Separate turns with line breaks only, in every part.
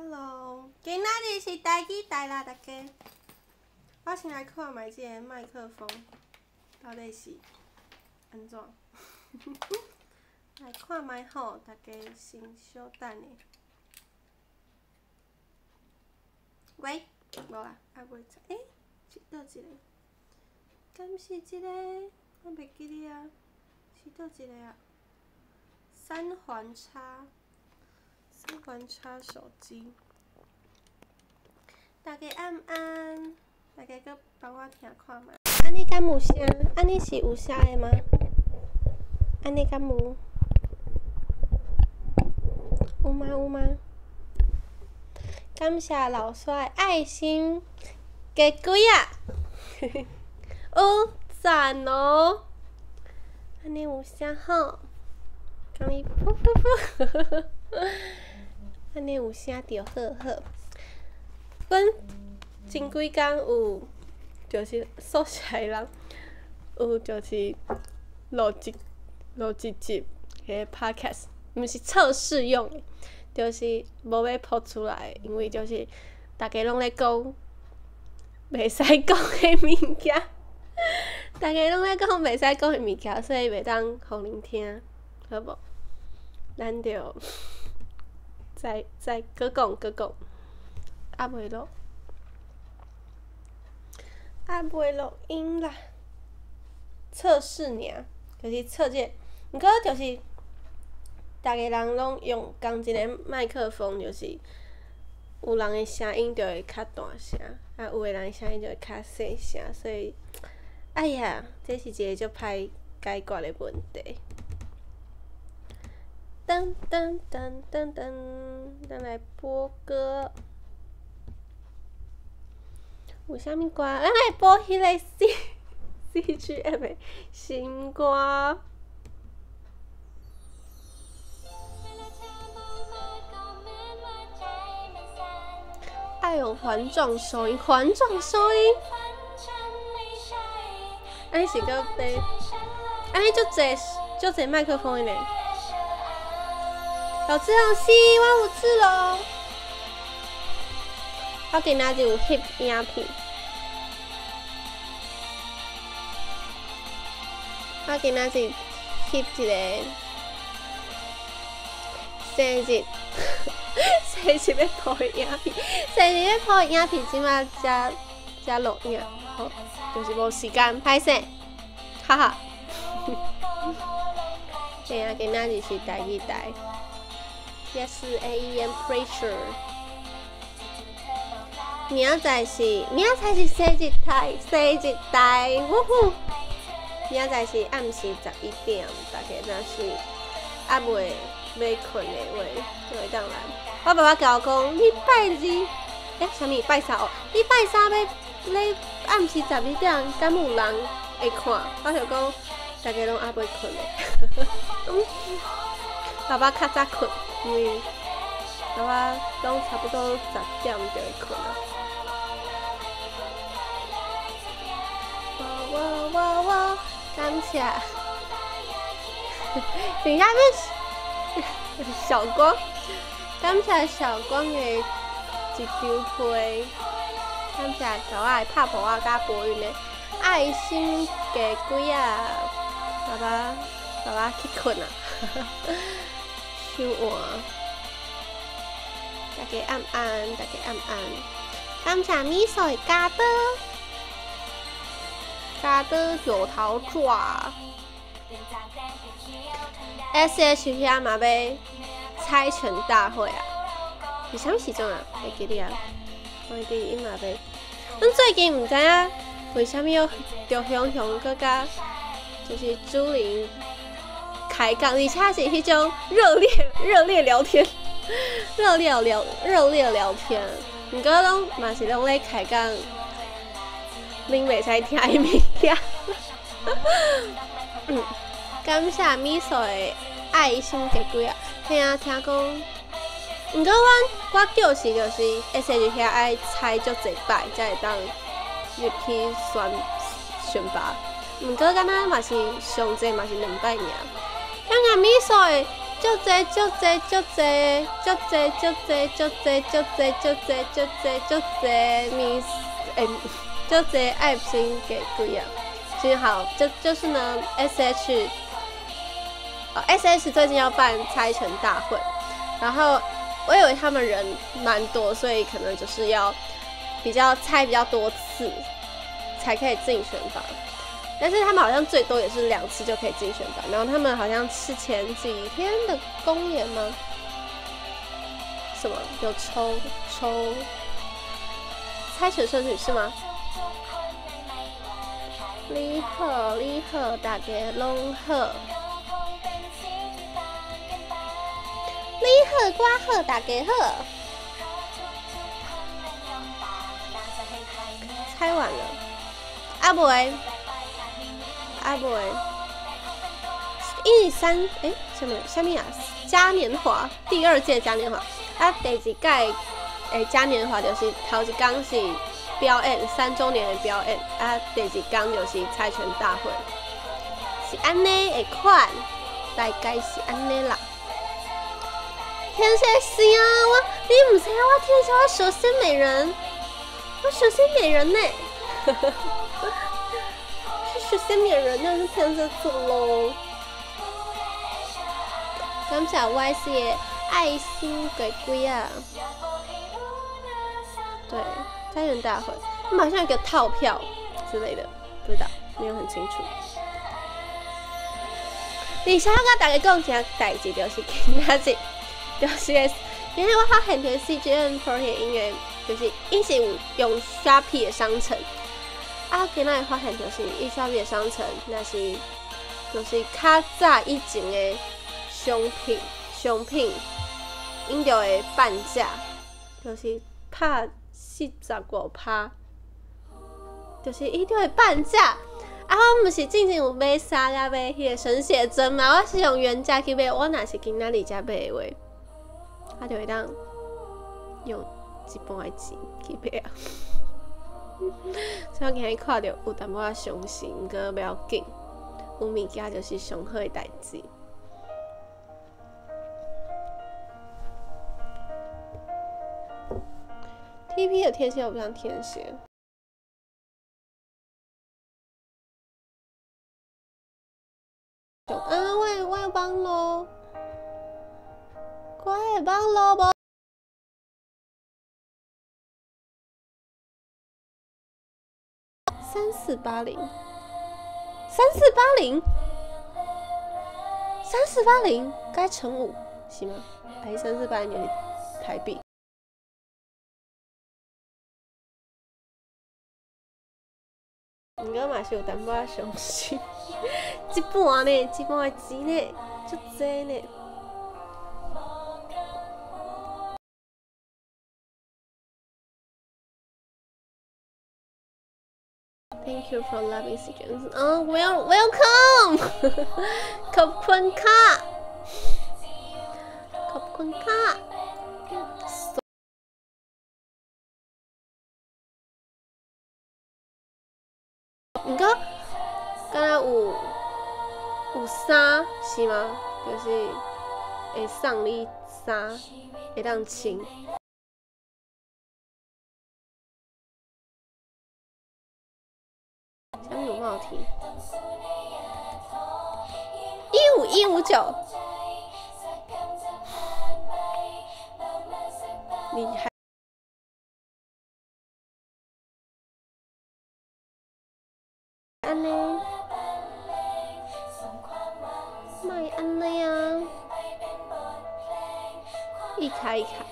Hello， 今仔日是台语台啦，大家。我先来看卖即个麦克风，到底是安怎？来看卖吼，大家先稍等下。喂，无啦，啊袂出。是倒一个？敢是即个？我袂记哩啊，是倒一个啊？三环插手机。大家晚安，大家搁帮我听看卖。安尼敢有声？安尼是有声的吗？安尼敢有？有吗？有吗？感谢老帅爱心给几啊？有赞哦！安尼有声吼？讲伊噗噗噗，安尼有声就好好。阮前几工有，就是宿舍的人有就是录一集迄个 podcast， 毋是测试用的，就是无要播出来，因为就是大家拢咧讲袂使讲的物件，大家拢咧讲袂使讲的物件，所以袂当互恁听，好无？咱着再搁讲，啊袂录音啦，测试尔，就是测这个，毋过就是逐个人拢用共一个麦克风，就是有人的声音就会较大声，啊有的人的声音就会较细声，所以，哎呀，这是一个足歹解决的问题。噔噔噔噔噔，咱来播歌。有啥物歌？咱来播迄个 CGM 的新歌。爱有环状收音，环状收音。安尼是个买，安尼足侪麦克风的呢。有志勇是，我有志咯。我今仔日有翕影片，我今仔日翕一个生日要播的影片，生日要播的影片，即马才录影，吼，就是无时间，歹势，哈哈。对啊，今仔日是台语台。Yes, AEM pressure。明仔是生日台，呜呼！明仔是暗时11点，大家若是还袂要困的话，就会当来。我爸爸甲我讲，你拜二，啥物拜三哦？你拜三要咧暗时11点，敢有人会看？我就讲，大家拢还袂困的。爸爸较早困，因为爸爸拢差不多10点就会困啊。哇！感谢，等一下小光，感谢小光的一张批，感谢甲我的拍婆仔甲博云的爱心给几啊，爸爸去困啊。收完，大家晚安，感谢米索的加多九头爪 ，SH 遐嘛要猜拳大会啊？是啥物时阵啊？会记哩啊？我记伊嘛要。阮最近毋知影为虾米着雄搁甲就是朱琳开讲，而且是迄种热烈聊天，热烈聊天。毋过拢嘛是拢咧开讲。恁袂使听的物件，感谢米索的爱心给几啊！听讲，毋过我叫是就是 SH 遐爱猜足侪摆，才会当入去选拔。毋过敢若嘛是上济嘛是2摆尔。感觉米索的就这就这就这就这就这就这就这就这就这就这 miss 就这爱心给贵啊！其实好，就是呢 ，SH 最近要办猜拳大会，然后我以为他们人蛮多，所以可能就是要猜比较多次才可以进选拔。但是他们好像最多也是2次就可以进选拔，然后他们好像是前几天的公演吗？什么有抽猜拳顺序是吗？你好，大家拢好。你好，我好，大家好。猜完了，阿袂。13什么啊？嘉年华第2届嘉年华啊，第2届嘉年华就是头一天是表演3周年的表演啊，第2天就是猜拳大会，是安尼的款，大概是安尼啦。天蝎是啊，你唔知我天蝎，我蛇蝎美人，我蛇蝎美人呢。是蛇蝎美人，就是天蝎座咯。感谢 YC 的爱心鬼鬼啊！对，猜拳大会，他们好像有个套票之类的，不知道，没有很清楚。而且我甲大家讲一件代志，就是今仔日，就是因为我发现就是 CGM48 音乐，就是伊是有用 Shopee 的商城。啊，今仔日发现就是伊 Shopee 的商城，那是就是较早以前的商品，因就会半价，就是拍45%，就是伊就会半价。啊，我毋是之前有买衫甲买迄个神写真嘛，我是用原价去买，我若是今仔日才买的话，我就会当用一半的钱去买啊。所以我今日看到有淡薄仔伤心，毋过不要紧，有物件就是上好的代志。TP 的天蝎我不像天蝎。我有网络，我的网络无。3480，该乘5是吗？还是3480就是台币？毋过嘛是有淡薄仔伤心，一半的钱呢，足济呢。Thank you for loving CGM. Oh, welcome. ขอบคุณค่ะขอบคุณค่ะ毋过，敢若有衫是吗？就是会送你衫，会当穿。下面有帽 T。15159，厉害！安尼，卖安尼啊！一卡。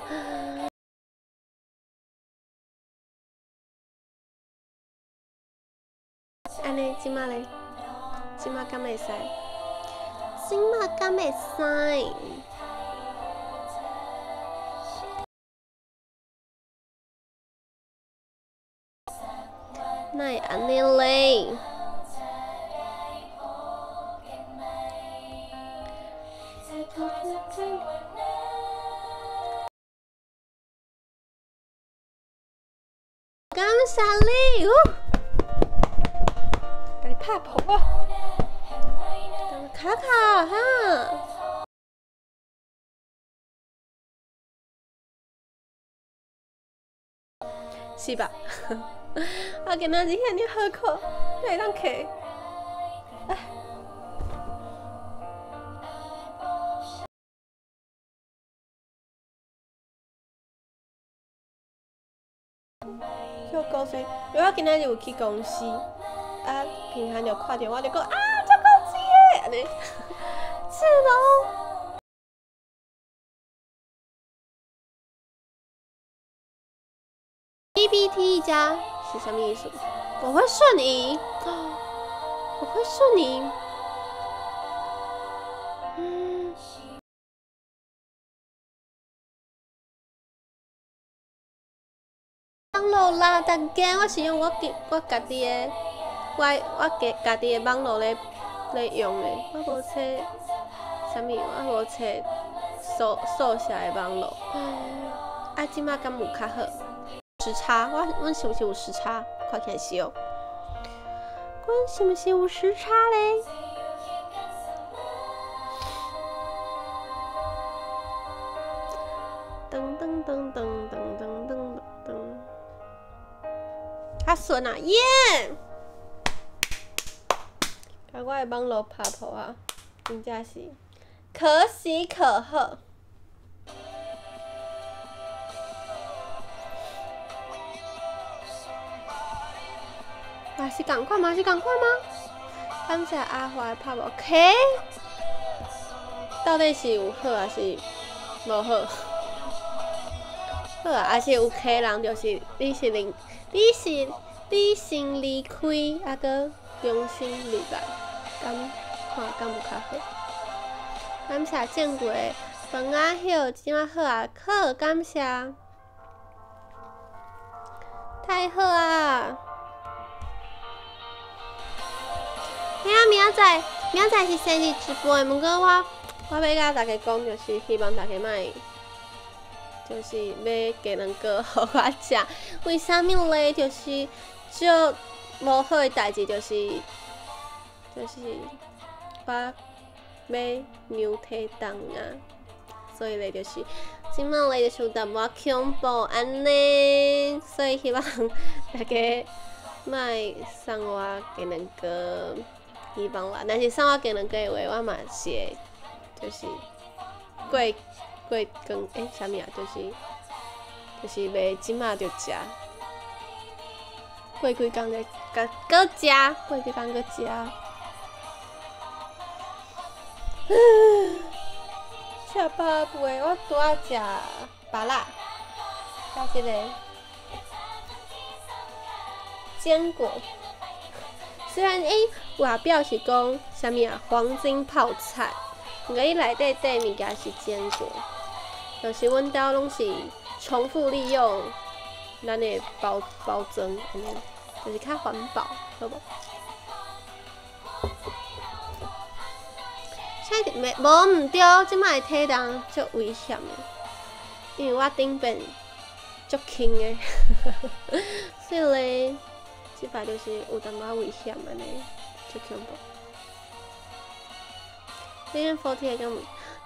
安尼，即马咧，即马敢会使？即马敢会使？哪会安尼咧？感谢你，甲你拍婆啊！卡卡哈。 是吧？我今仔日遐尔好看，你会当摕。叫公司，因为我今仔日有去公司，啊，平常就看着我就讲啊，足高级的，安尼，是咯。PPT 加是什么意思？我会瞬移，我会瞬移。网络啦，大家我是用我家己的，我家己的网络来用的，我无册啥物，我无册数下的网络。啊，即马敢有较好？时差，阮是毋是有时差？看起来是哦。阮是毋是有时差嘞？噔噔噔噔噔噔噔噔。较顺啊，耶！甲我的网络拍破啊，真正是可喜可贺。嘛是共款吗？感谢阿华拍无 K， 到底是有好还是无好？好啊，还是有 K 人就是你先离开，啊搁重新入来，敢有较好？感谢正过饭仔晓，即马好啊，好，感谢，太好啊！嘿啊，明仔是生日直播的，毋过我要甲大家讲，就是希望大家莫。就是要鸡卵糕互我食，为啥物咧？就是做无好诶代志，就是我要娘体重啊，所以咧就是即摆咧就是有淡薄仔恐怖安尼，所以希望大家莫送我鸡卵糕，希望啦。若是送我鸡卵糕诶话，我嘛是会就是过光啥物啊？就是袂即马就食，过几工再搁食，过几工搁食。吃饱未？我拄仔食芭乐，加即个坚果。虽然外表是讲啥物啊，黄金泡菜，毋过伊内底物件是坚果。就是阮兜拢是重复利用咱的包装，就是较环保，好无？无毋对，即摆的体重足危险的，因为我顶边足轻的，所以咧，即摆就是有淡薄危险安尼，足恐怖。你们40敢有？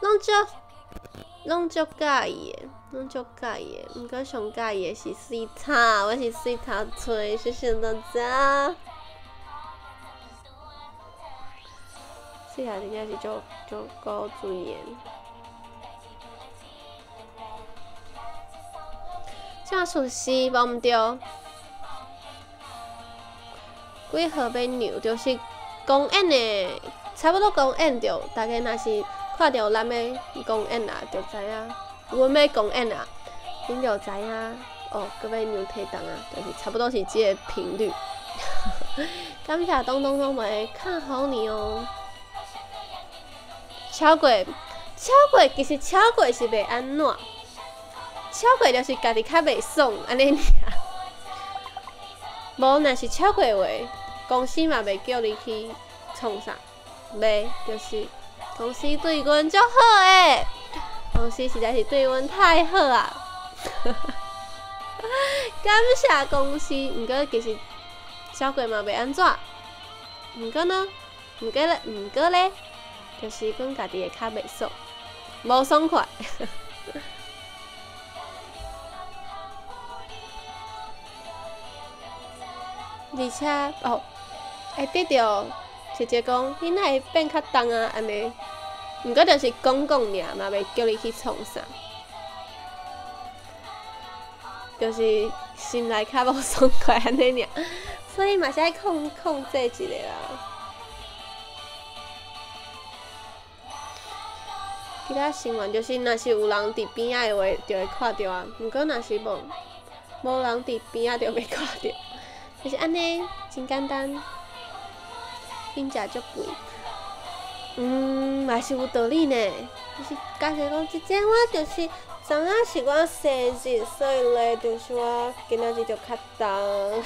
拢足介意的，毋过上介意的是水塔，我是水塔吹，谢谢大家。水塔真正是足高水的。正顺时无毋对，几号要扭？就是公演的，差不多公演着，大家若是。看到咱的公演啊，就知影阮要公演啊，恁就知影哦，搁要娘体重啊，就是差不多是即个频率。感谢东的看好你哦。超过，其实超过是袂安怎？超过就是家己较袂爽安尼尔。无若是超过话，公司嘛袂叫你去创啥，袂就是。公司对阮足好诶，公司实在是对阮太好啊！感谢公司，毋过其实小过嘛袂安怎，毋过咧，就是阮家己会较袂爽，无爽快。 而且哦，会得到姐姐讲，你哪会变较重啊？安尼，毋过就是讲讲尔，嘛袂叫你去创啥，就是心内较无爽快安尼尔，所以嘛是爱控制一下啦。其他新闻就是，若是有人伫边仔的话，就会看到啊。毋过若是无人伫边仔，就袂看到。就是安尼，真简单。品质足贵，嘛是有道理呢。就是假设讲，即阵我就是昨仔是我生日，所以咧就是我今仔日就较重，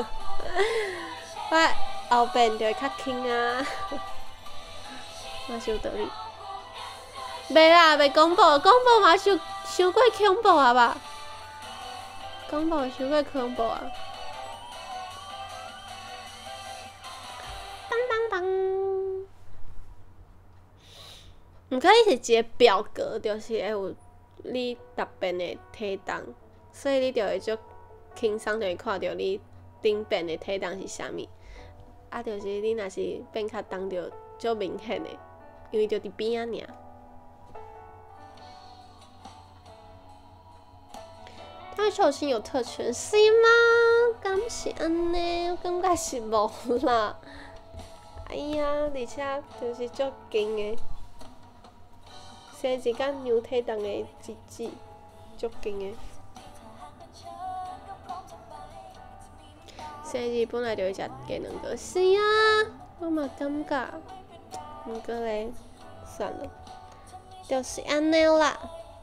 我后边就会较轻啊，嘛是有道理。袂啦，袂公布，公布嘛伤过恐怖啊吧？公布伤过恐怖啊！当当当！毋过伊是一个表格，就是会有你逐边的体重，所以你就会足轻松，就会看到你顶边的体重是啥物。啊，就是你若是变较重，就足明显的，因为就伫边仔尔。他寿星有特权是吗？敢是安尼？我感觉是无啦。哎呀，而且就是足劲的，生一甲牛体重的日子，足劲的。生日本来就会食鸡卵糕，是啊，我嘛感觉，毋过咧，算了，就是安尼啦。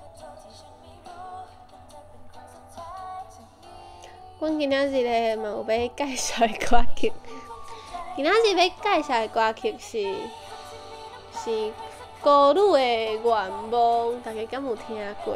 阮今仔日咧嘛有要介绍的歌曲，今仔日要介绍的歌曲是孤女的愿望，大家敢有听过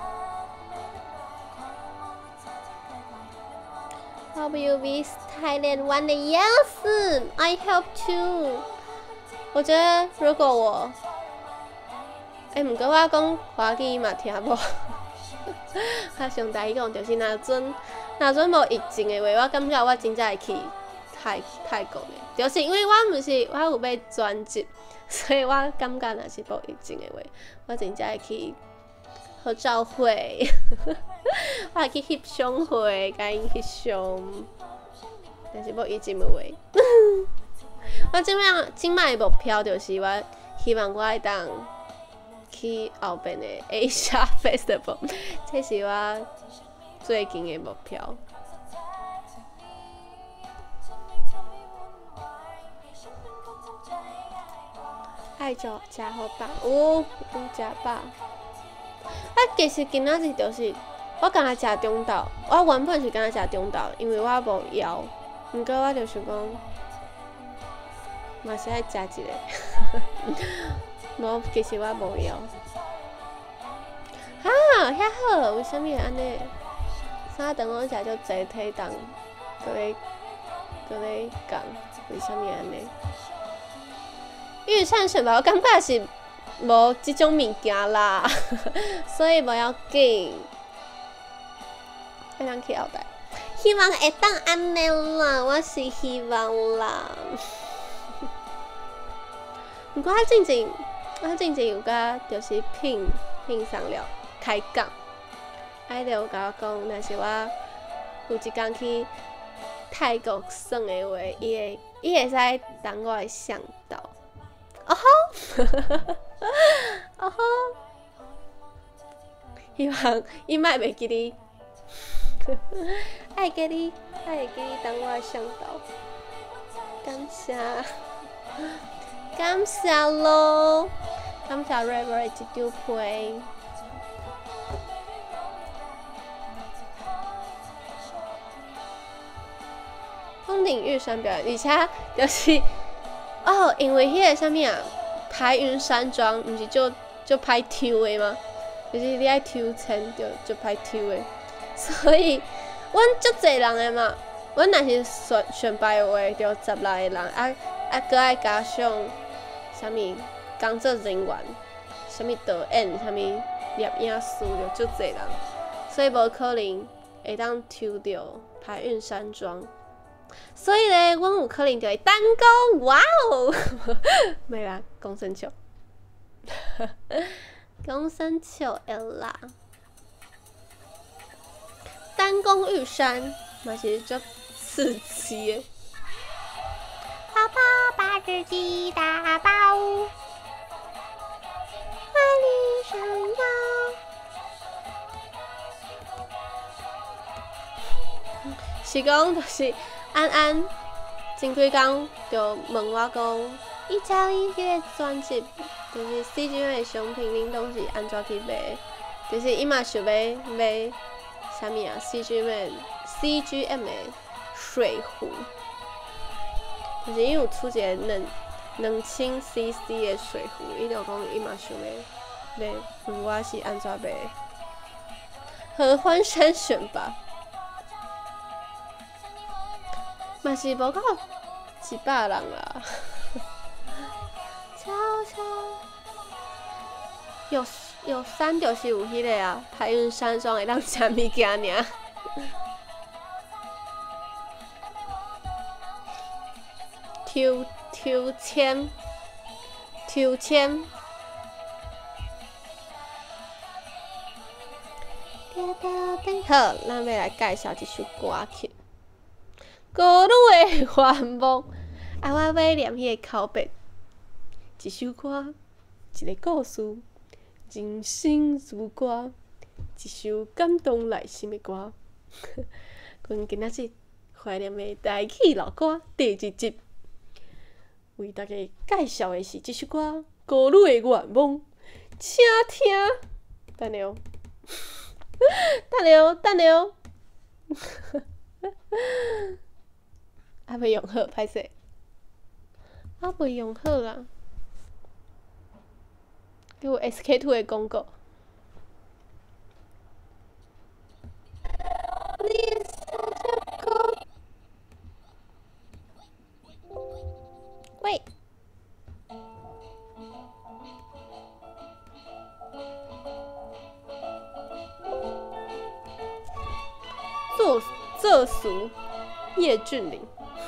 ？Hope you be Thailand one day, yes, I hope to。我觉得如果我，毋过我讲华语嘛听无，较上台语讲就是若阵无疫情的话，我感觉我真正会去泰国的，就是因为我有要转职，所以我感觉若是无疫情的话，我真正会去合照会，我会去翕相会，甲因翕相。但是无疫情的话，我即摆的目标就是我希望我会当去后边的 Asia Festival， 这是我最近的目标。爱就食好饱，有食饱。其实今仔日就是我敢若食中昼，我原本是敢若食中昼，因为我无枵。毋过我就想讲，嘛是爱食一个。无，其实我无枵。遐好，为虾米会安尼？三顿我食足济体重，搁咧讲，为虾米安尼？御膳水吧，我感觉是无即种物件啦，所以无要紧。会当去后台，希望会当安尼啦，我是希望啦。毋过我最近有甲就是聘上了开讲，就有甲我讲，若是我有一天去泰国耍的话，伊会使当我的向导。哦吼，哦吼，希望伊莫袂记你，爱记你当我的向导。感谢咯，感谢 River 这张票。风顶玉山表演，而且就是因为迄个啥物啊，排云山庄，毋是就歹抽的吗？就是你爱抽签就歹抽的，所以阮足侪人的嘛。阮若是选排的话，就16个人，搁爱加上啥物工作人员，啥物导演，啥物摄影师，就足侪人，所以无可能会当抽到排云山庄。 所以咧，阮有可能就会单攻，哇哦！没啦，公生球，公生球的啦。单攻玉山，嘛是足刺激的。泡泡把自己打爆，万里闪耀。是讲就是安安前几工就问我讲，伊知伊迄个专辑就是 CGM 的商品，恁拢是安怎去买？就是伊嘛想要买啥物啊 ？CGM 的水壶，就是伊有出一个2000 CC 的水壶，伊就讲伊嘛想要问我是安怎买？合欢山选吧。嘛是无够100人啦，悄悄有山就是有迄个啊，排云山庄会当食物件尔。抽签，好，咱要来介绍一首歌曲。孤女的愿望，啊，我要念迄个口碑。一首歌，一个故事，人生如歌，一首感动内心的歌。阮今仔日怀念的台语老歌第2集，为大家介绍的是这首歌《孤女的愿望》，请听。等下哦，等下哦。还袂用好，歹势，袂用好啦。给我 SK2 的广告。喂。作俗，叶俊麟。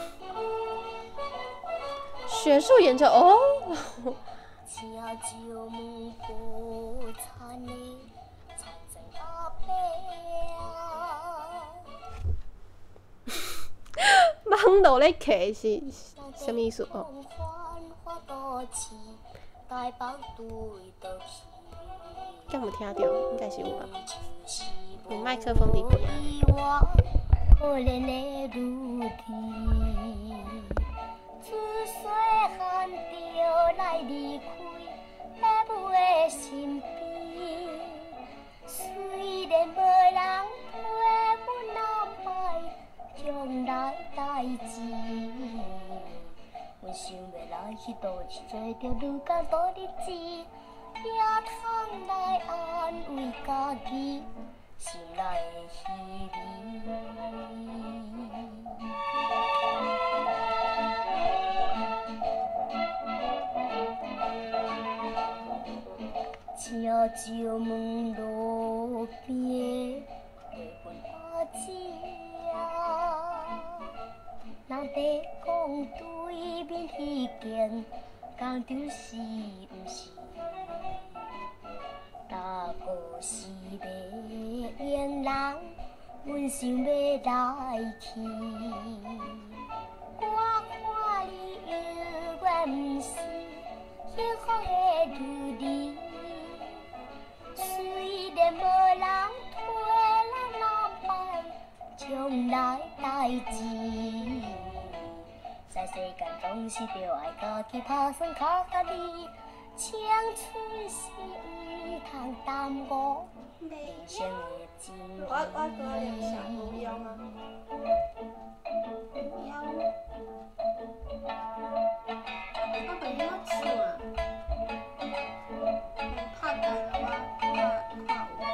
学术研究哦。网络咧客是啥物意思哦？敢有听到？应该是有吧。有麦克风伫边啊。可怜的如天，自细汉就来离开爸母的身边，虽然无人替阮安排将来代志，阮想要来迄度是做着愈加多日子，也通来安慰家己。心内的希望，请照门路边的阮阿姐啊，若在讲对面迄间工厂是毋是？大哥是要演人，阮想要来去。我看你犹原毋是幸福的日子，虽然无人替咱安排将来代志，在世间总是着爱家己打算靠家己。青春是毋通耽误人生的真义。我多练下不要吗？不要。我不要唱啊！拍台了我看有。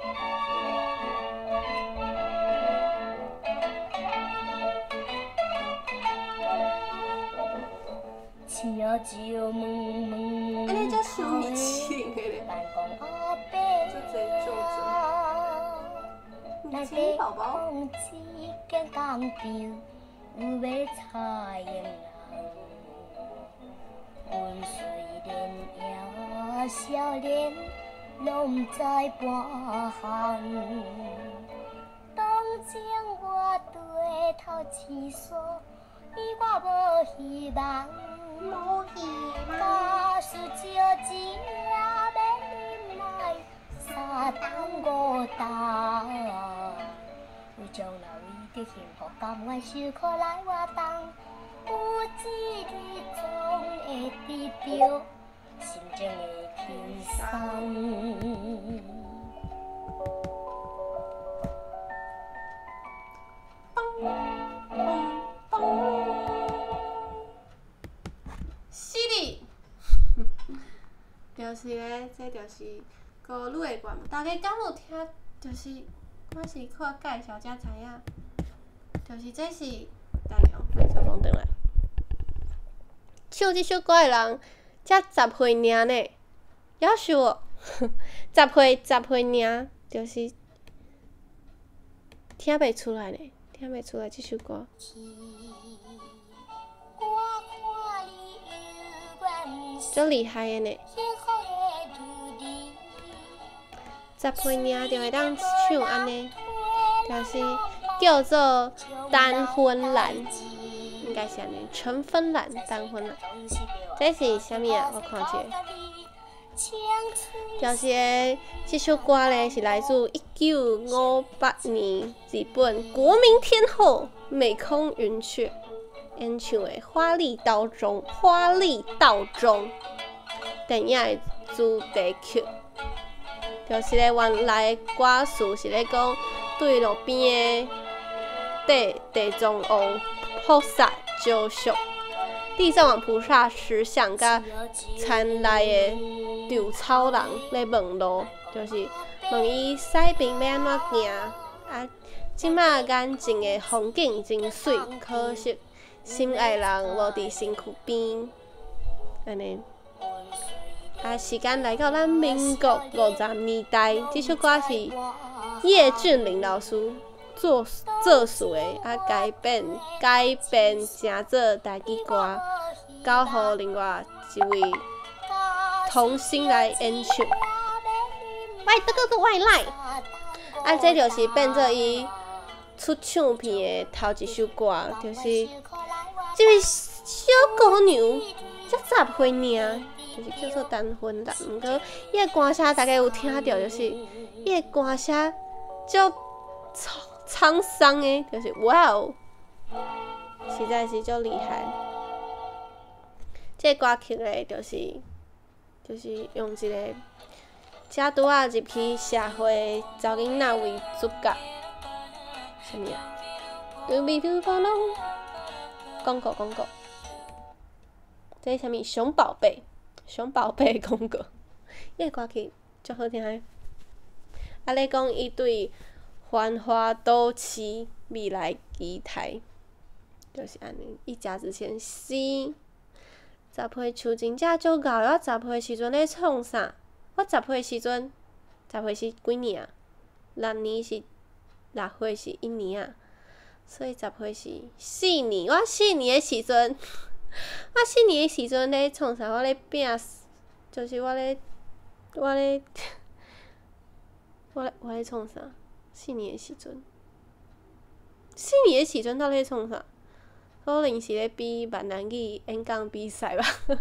请照问问。安尼才输你钱的咧。这贼皱褶。年轻宝宝。
要插秧人，阮虽然也少年，拢知半项。当前我低头思索，我无希望，假使少钱也免忍耐，3冬5冬，为将来为着幸福，甘愿受苦来活动。有一日总会得到心情的轻松。
是哩，就是咧，这就是歌女的愿望。大家敢有听？就是我是看介绍才知影，就是这是，等下哦，麦克风转来。唱这首歌的人才10岁尔呢，夭寿哦！10岁尔，就是听袂出来呢，听袂出来这首歌。足厉害的呢！10岁尔就会当唱安尼，就是叫做单婚兰，应该是安尼，纯芬兰单婚兰。这是啥物啊？我看一下，就是这首歌咧是来自1958年日本国民天后美空云雀演唱的《花丽道中》电影的主题曲，就是咧原来的歌词是咧讲对路边的地藏王菩萨招宿，地藏王菩萨石像甲田内的稻草人咧问路，就是问伊西边要安怎行啊？即马眼前的风景真水，可惜心爱人无伫身躯边，安尼。啊，时间来到咱民国50年代，这首歌是叶俊麟老师作词的，啊改编成做台语歌，交予另外一位童星来演唱。喂，这个外来，啊，这就是变做伊出唱片的头一首歌，就是这位小姑娘才10岁尔。就是叫做单婚兰，毋过伊个歌声大家有听到，就是伊个歌声足沧桑的，就是哇哦，实在是足厉害。这个歌曲咧，就是用一个才拄仔入去社会的查囡仔为主角，啥物啊？广告，这是啥物？熊宝贝的广告，伊个歌曲足好听的。啊，咧讲伊对繁华都市未来期待，就是安尼。伊食之前10岁树真正足厚。我10岁时阵咧创啥？我10岁时阵，10岁是几年啊？6年是6岁是1年啊，所以10岁是4年。我4年的时阵。我4年的时阵咧创啥？我咧拼，就是我咧创啥？4年的时阵到底咧创啥？可能是咧比闽南语演讲比赛吧。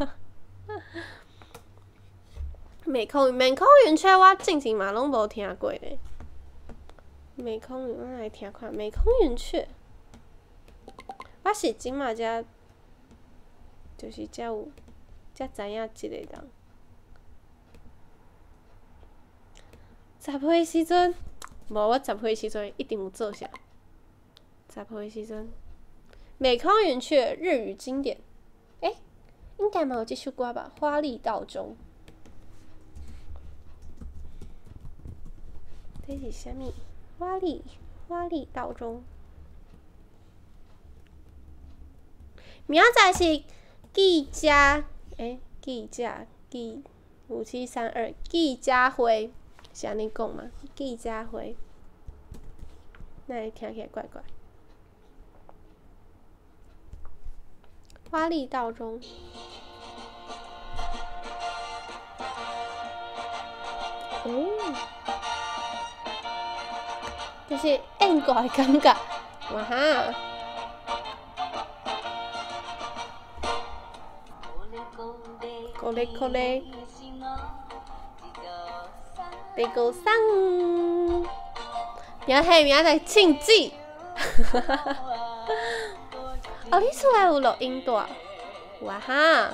美空云雀我进前嘛拢无听过咧。美空云，我来听看美空云雀。我是即马才。就是才知影即个人。10岁时阵，无我10岁时阵一定有做啥。10岁时阵，美空云雀日语经典，应该嘛有这首歌吧？花丽道中，这是啥物？花丽道中，明仔载是。记5732记者会是安尼讲嘛？记者会，哪会听起来怪怪？ 花丽道中。哦，就是演歌的感觉，哇哈！鼓励鼓励，地高山，名系名在庆记。哦，你厝内有录音带？哇哈！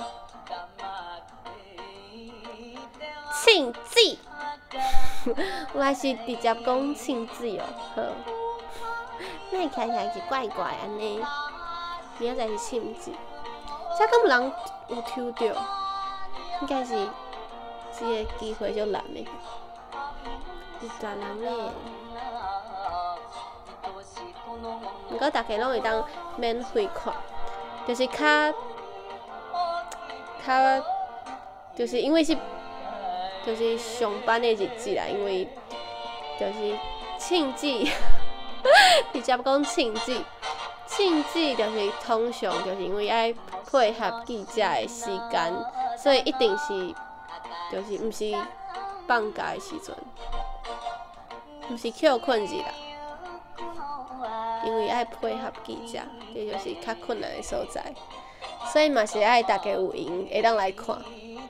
庆记，我还是直接讲庆记哦。好，那看起来是怪怪安尼，名仔是庆记。这敢有人有抽到？应该是这个机会就难的，有大人呢。不过大家拢会当免费看，就是就是因为是就是上班的日子啦，因为就是庆忌，直接讲庆忌。庆忌就是通常就是因为爱配合记者的时间，所以一定是就是毋是放假的时阵，毋是扣困日啦。因为爱配合记者，这就是较困难的所在，所以嘛是爱大家有闲会当来看。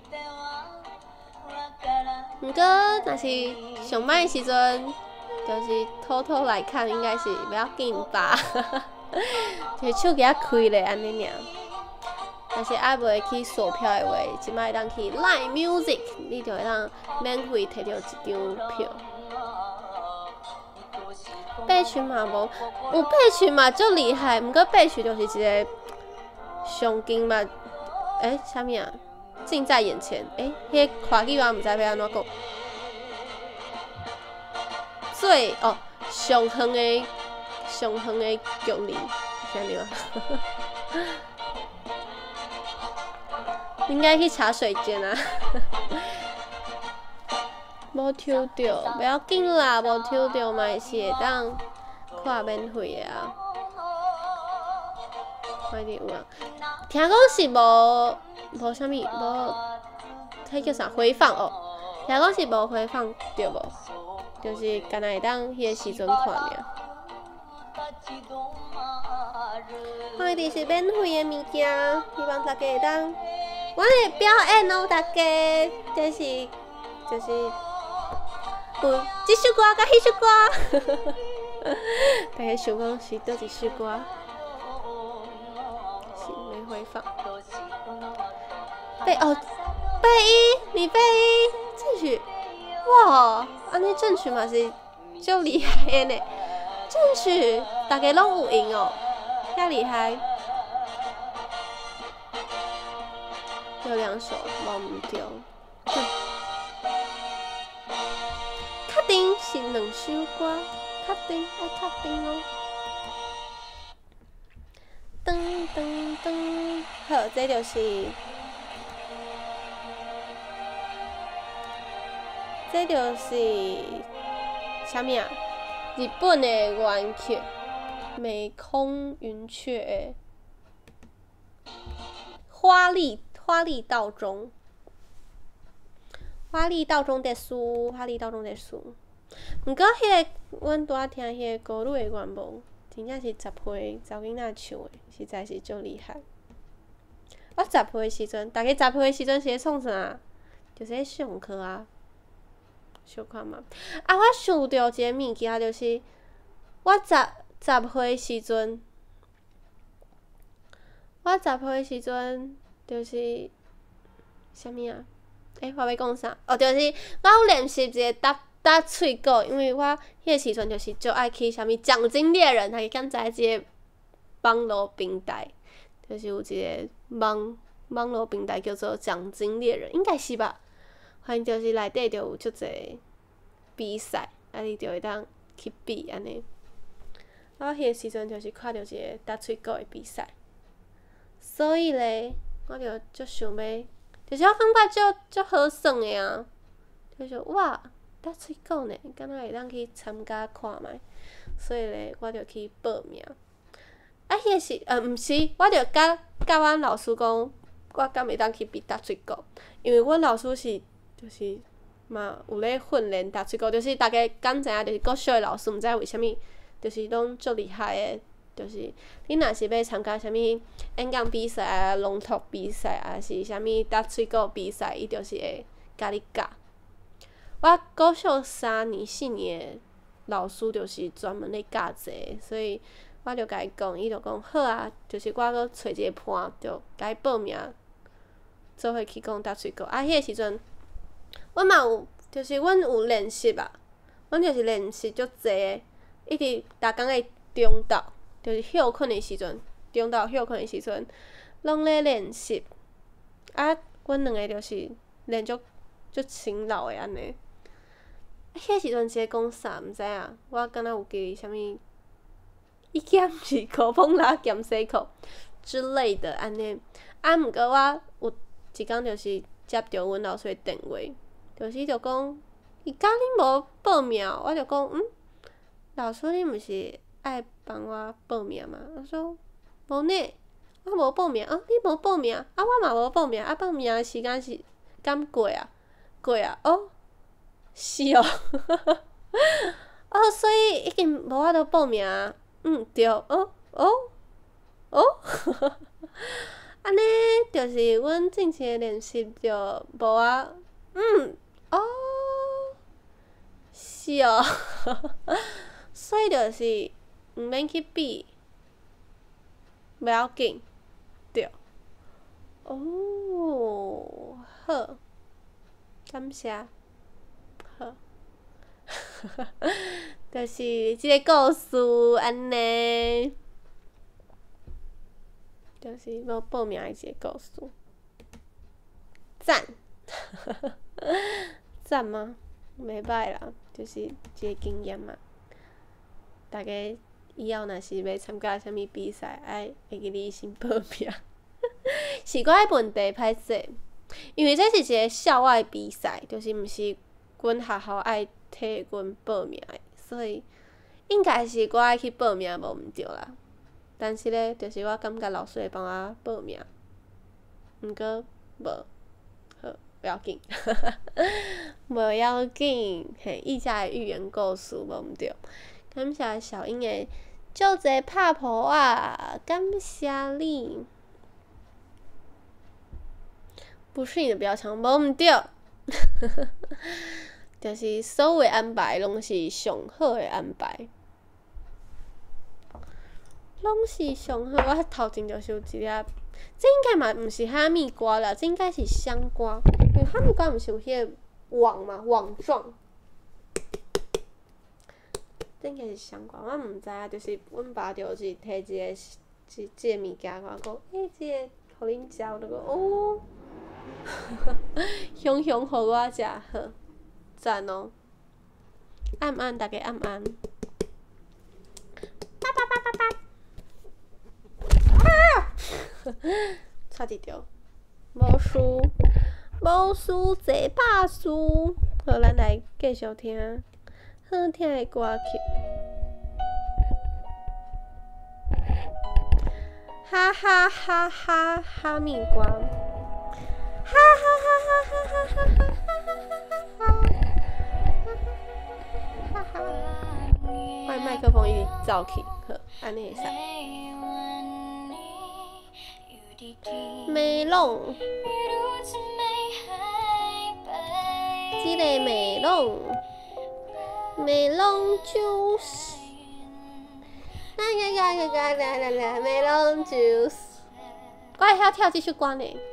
毋过，若是上班的时阵，就是偷偷来看，应该是袂要紧吧。就是手机开咧安尼尔。若是还袂去售票的话，即摆会当去 Line Music， 你就会当免费摕到一张票。八群嘛无，有八群嘛足厉害，毋过八群就是一个上经嘛，啥物啊？近在眼前，迄个华语我毋知要安怎讲。最上远的距离，啥物啊？应该去茶水间啊。无抽到，袂要紧啦，无抽到嘛是会当看免费的啊。快点有啊！听讲是无啥物，无迄叫啥回放哦。听讲是无回放对无？就是干那会当迄个时阵看尔。快点是免费的物件，希望大家会当。我会表演哦，大家就是有这首歌甲迄首歌，大家想讲是倒一首歌，是没回放。八一，你八一正曲，哇，安尼正曲嘛是足厉害的呢，正曲大家拢有赢哦，遐厉害。有2首，忘唔掉。确定是2首歌，确定爱确定哦。噔噔噔，好，这就是啥物啊？日本的原曲《美空云雀》的花丽道中，花丽道中的书，花丽道中的书。毋过迄个阮拄仔听迄个歌女的原模，真正是10岁查囡仔唱的，实在是足厉害。我10岁的时阵，大家10岁的时阵是咧创啥？就是咧上课啊。小看嘛。啊，我想到一个物件，就是我10岁的时阵，就是啥物啊？我要讲啥？就是我有练习一个搭喙鼓，因为我迄个时阵就是足爱去啥物奖金猎人，大家敢知一个网络平台，就是有一个网络平台叫做奖金猎人，应该是吧？反正就是内底就有足侪比赛，你就会当去比安尼。我迄个时阵就是看到一个搭喙鼓的比赛，所以咧，我就足想要，就是我感觉足好耍的啊，就是哇，搭喙鼓呢，敢若会当去参加看觅，所以咧，我就去报名。 迄个是毋是，我着甲阮老师讲，我敢会当去比踏水沟，因为阮老师是就是嘛有咧训练踏水沟，就是大家敢知影，就是国小诶老师，毋知为虾米，就是拢足厉害诶。就是你若是要参加啥物演讲比赛啊、朗读比赛啊，是啥物踏水沟比赛，伊就是会甲你教。我国小3年、4年诶老师就是专门咧教这个，所以我就甲伊讲，伊就讲好啊，就是我搁找一个伴，就甲伊报名，做伙去讲踏水沟。啊，迄个时阵，阮嘛有，就是阮有练习啊，阮就是练习足济诶，一直逐工诶中昼。就是休困诶时阵，中昼休困诶时阵，拢咧练习。啊，阮两个就是练足勤劳诶安尼。迄时阵是咧讲啥？毋知影，我敢若有记啥物，一减二扣碰拉减4扣之类的安尼。啊，毋过我有一工就是接到阮老师诶电话，就是伊就讲，伊甲恁无报名，我就讲老师你毋是爱帮我报名嘛？我说无呢，我无报名。你无报名，啊，我嘛无报名。啊，报名诶时间是敢过啊？过啊？哦，是哦。所以已经无法度报名啊。对。安尼就是阮之前诶练习就无啊。是哦。所以就是毋免去比，袂要紧，对。好，感谢，好，就是即个故事安尼，就是无报名诶一个故事，赞，赞吗？袂歹啦，就是一个经验嘛。大家以后若是要参加啥物比赛，会记你先报名。是我诶问题歹势，因为这是一个校外比赛，就是毋是阮学校爱替阮报名诶，所以应该是我爱去报名无毋对啦。但是咧，就是我感觉老师会帮我报名，毋过无，好，不要紧，无要紧，嘿，以下诶寓言故事无毋对。感谢小英诶足济拍婆啊！感谢你，不是你的标签，无毋对，就是所有诶安排拢是上好诶安排，拢是上好。我头前就是有一粒，这应该嘛毋是哈密瓜啦，这应该是香瓜，因为哈密瓜毋是有迄个网嘛，网状。这应该是香瓜，我毋知影，就是阮爸就是摕一个物件，我讲，即个互恁食，我就讲香香互我食，好，赞哦！暗暗，大家暗暗。差一条，无输坐拍输。好，咱来继续听好听的歌曲。哈哈哈哈哈密瓜，哈哈哈哈哈哈哈哈哈哈哈！我麦克风一直走起，好，安尼会使。美容，这个美容就是。美容 juice， 我会晓跳这首歌呢。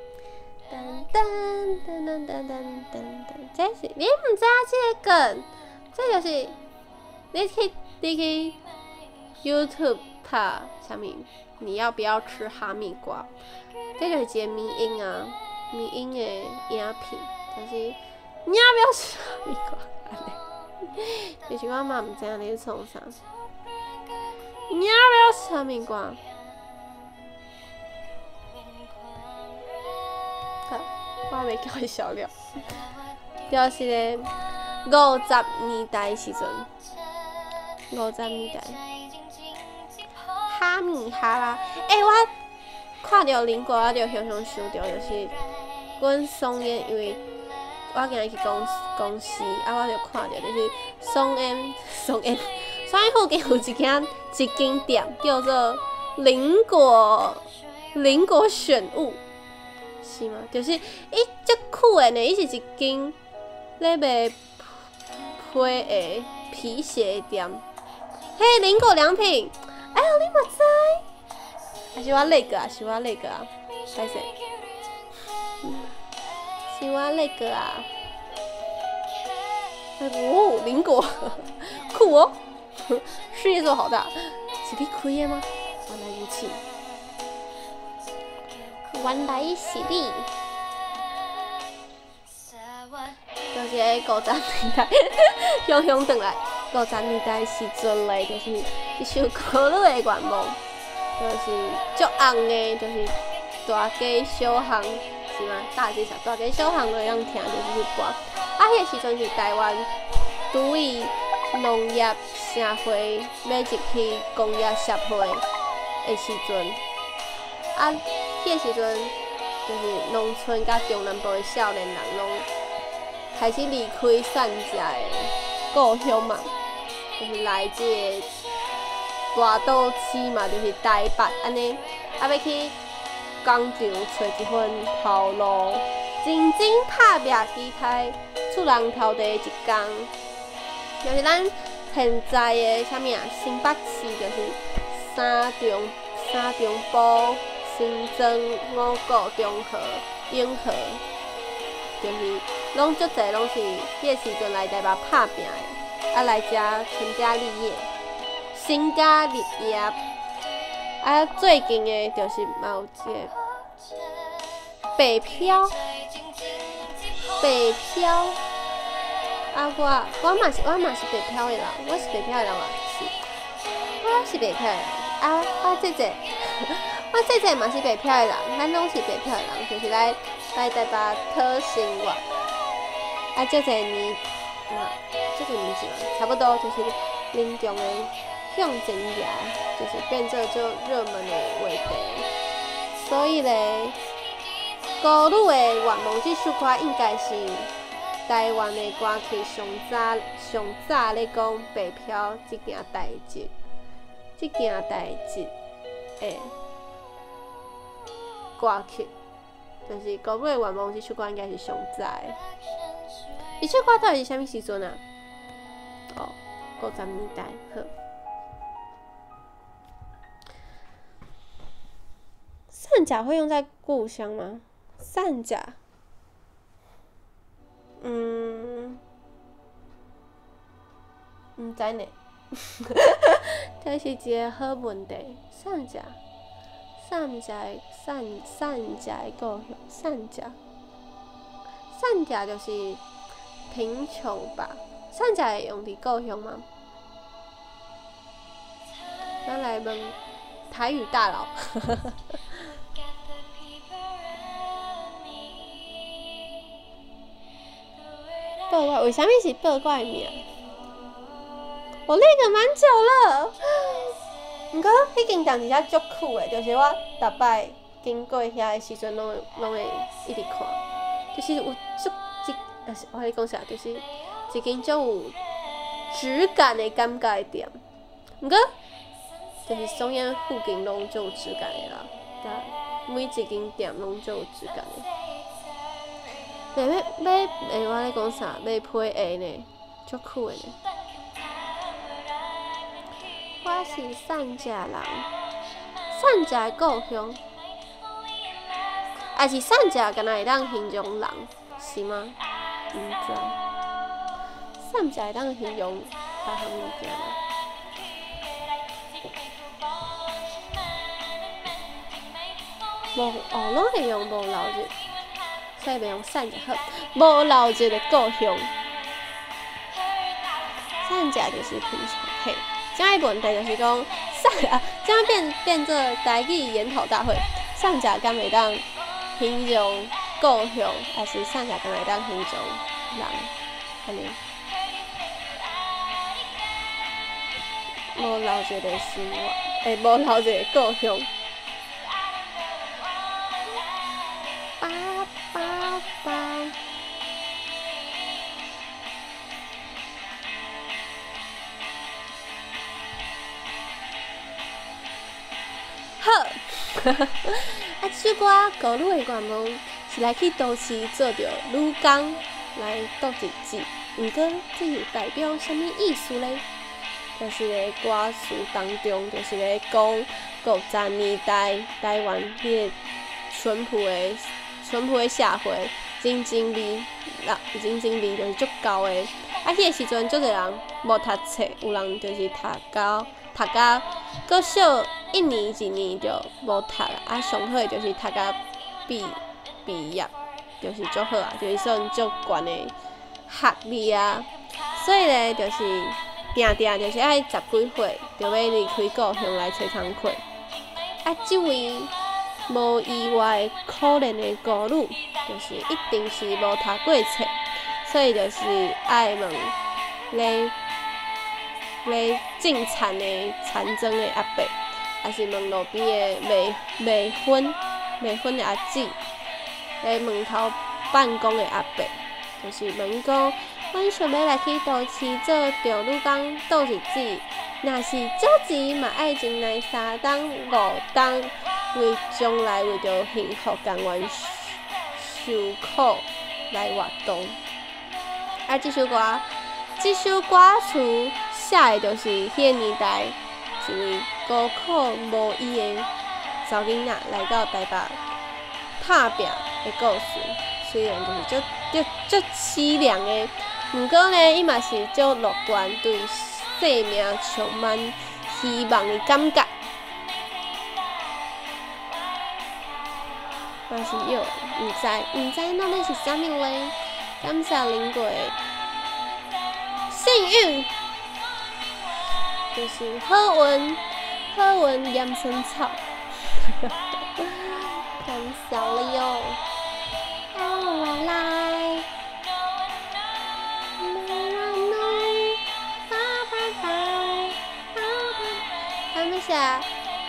这是你毋知影这个梗，这就是你去 YouTube 拍啥物？你要不要吃哈密瓜？这就是一个迷音啊，迷音的影片，就是你要不要吃哈密瓜？安尼，就是我嘛毋知影你创啥。你要不要吃哈密瓜？好，我还没叫伊笑了。就是咧50年代时阵，50年代， 哈密哈拉。我看到邻国，我就常常想到就是阮松烟，因为我今日去公司，我就看到就是松烟附近有一间店叫做邻国选物，是吗？就是足酷的呢，伊是一间咧卖皮鞋店。嘿，邻国良品，哎呦，你嘛知？还是我那个啊，歹势，是我那个啊。哦，邻国，酷哦，事业做好大，是你开的吗？原来如此，原来是你。就是50年代，向转来，50年代时阵嘞，就是一首歌女的愿望，就是足红的，就是大街小巷，是吗？大街小巷都会当听着这首歌。迄个时阵是台湾拄以农业社会要入去工业社会的时阵，迄个时阵就是农村甲中南部的少年人拢开始离开散食的故乡嘛，就是来这个大都市嘛，就是台北安尼，要去工厂找一份头路，认真打拼期待出人头地一天。就是咱现在的啥物啊，新北市就是三重埔、新庄、五股、中和、永和，就是拢足侪拢是迄个时阵来台北打拼的，来遮成家立业、成家立业。最近的就是嘛有一个北漂。我嘛是北漂的人，我是北漂的人嘛是，我是北漂的人。我姐姐嘛是北漂的人，咱拢是北漂的人，就是来台北讨生活。这侪年纪嘛，差不多就是民众的向前行，就是变做就热门的话题。所以咧，歌女的愿望这首歌应该是台湾的歌曲上早咧讲北漂这件代志的歌曲，就是歌女的愿望这首歌应该是上早的。伊首歌到底是啥物时阵啊？50年代，好。散甲会用在故乡吗？散甲，毋知呢，这是一个好问题。散甲的故乡，散甲就是贫穷吧？散甲会用伫故乡吗？咱来问台语大佬。八卦为啥物是八卦的名？我那个蛮久了，毋过迄间店是足酷的，就是我逐摆经过遐的时阵，拢会一直看，就是有我跟你讲啥，就是一间足有质感的感觉的店。毋过就是松烟附近拢足有质感的啦，每一间店拢足有质感的。我咧讲啥？卖皮鞋呢，足酷的呢。我是散甲人，散甲的故乡，还是散甲敢若会当形容人，是吗？毋知。散甲会当形容别项物件吗？拢会用无流日。所以袂用散甲好，无流日的故乡，散甲就是贫穷。嘿，这样的问题就是讲这样变做台语研讨大会，散甲敢会当形容故乡，还是散甲敢会当形容人？安尼。 无留一个生活，无留一个故乡。爸爸爸。好，这首歌古女的愿望是来去都市做着女工来度日子，毋过这又代表啥物意思呢？就是咧歌词当中，就是咧讲60年代台湾迄个淳朴的社会，竞争力就是足高的。迄个时阵，足侪人无读册，有人就是读到搁少1年1年就无读啊，上好就是读到毕业，就是足好啊，就是算足悬的学历啊。所以咧，就是定就是爱10几岁就要离开故乡来找工课。啊，这位无意外的可怜的孤女，就是一定是无读过册，所以就是爱问咧种田的田庄的阿伯，还是问路边的卖粉的阿姊，咧门头办公的阿伯，就是问讲，阮想要来去都市做着女工度日子，若是少钱嘛爱前来3冬5冬，为将来为着幸福甘愿受苦来活动。啊，这首歌词写的就是迄个年代一位孤苦无依的查囡仔来到台北打拼的故事。虽然就是足凄凉的，毋过呢，伊嘛是足乐观，对生命充满希望的感觉。嘛是有，毋知那底是啥物呢？感谢林过幸运，就是好运延伸草，感谢你哦。来，感谢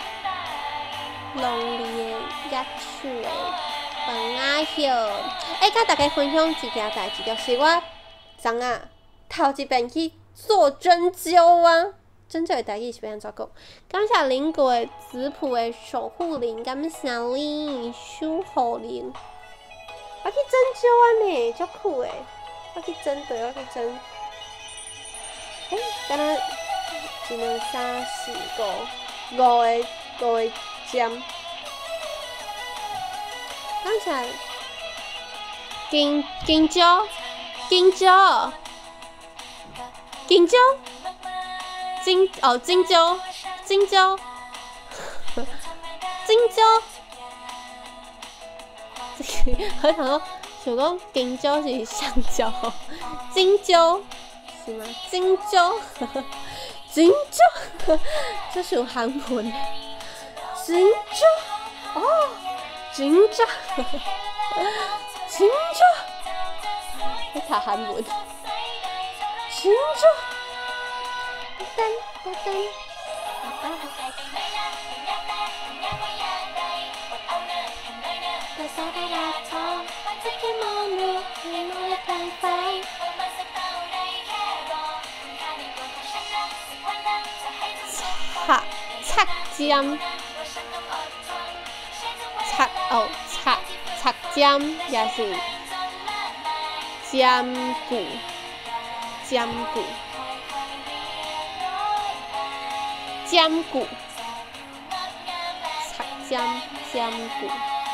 农历的野趣的饭仔叶。甲大家分享一件代志，就是我昨仔头一遍去做针灸啊。针灸的台语是要安怎讲？感谢邻国的子谱的守护灵，感谢你守护灵。我去针灸啊呢，足酷诶！我去针对，我去针。敢若1、2、3、4、5个针。感谢金椒，金椒，金椒。金椒，我想讲金椒是香蕉，金椒是吗？金椒，金椒，这是有韩文的，金椒哦，金椒，金椒，你读韩文，金椒。擦尖，擦尖也是尖骨，尖骨，擦尖骨。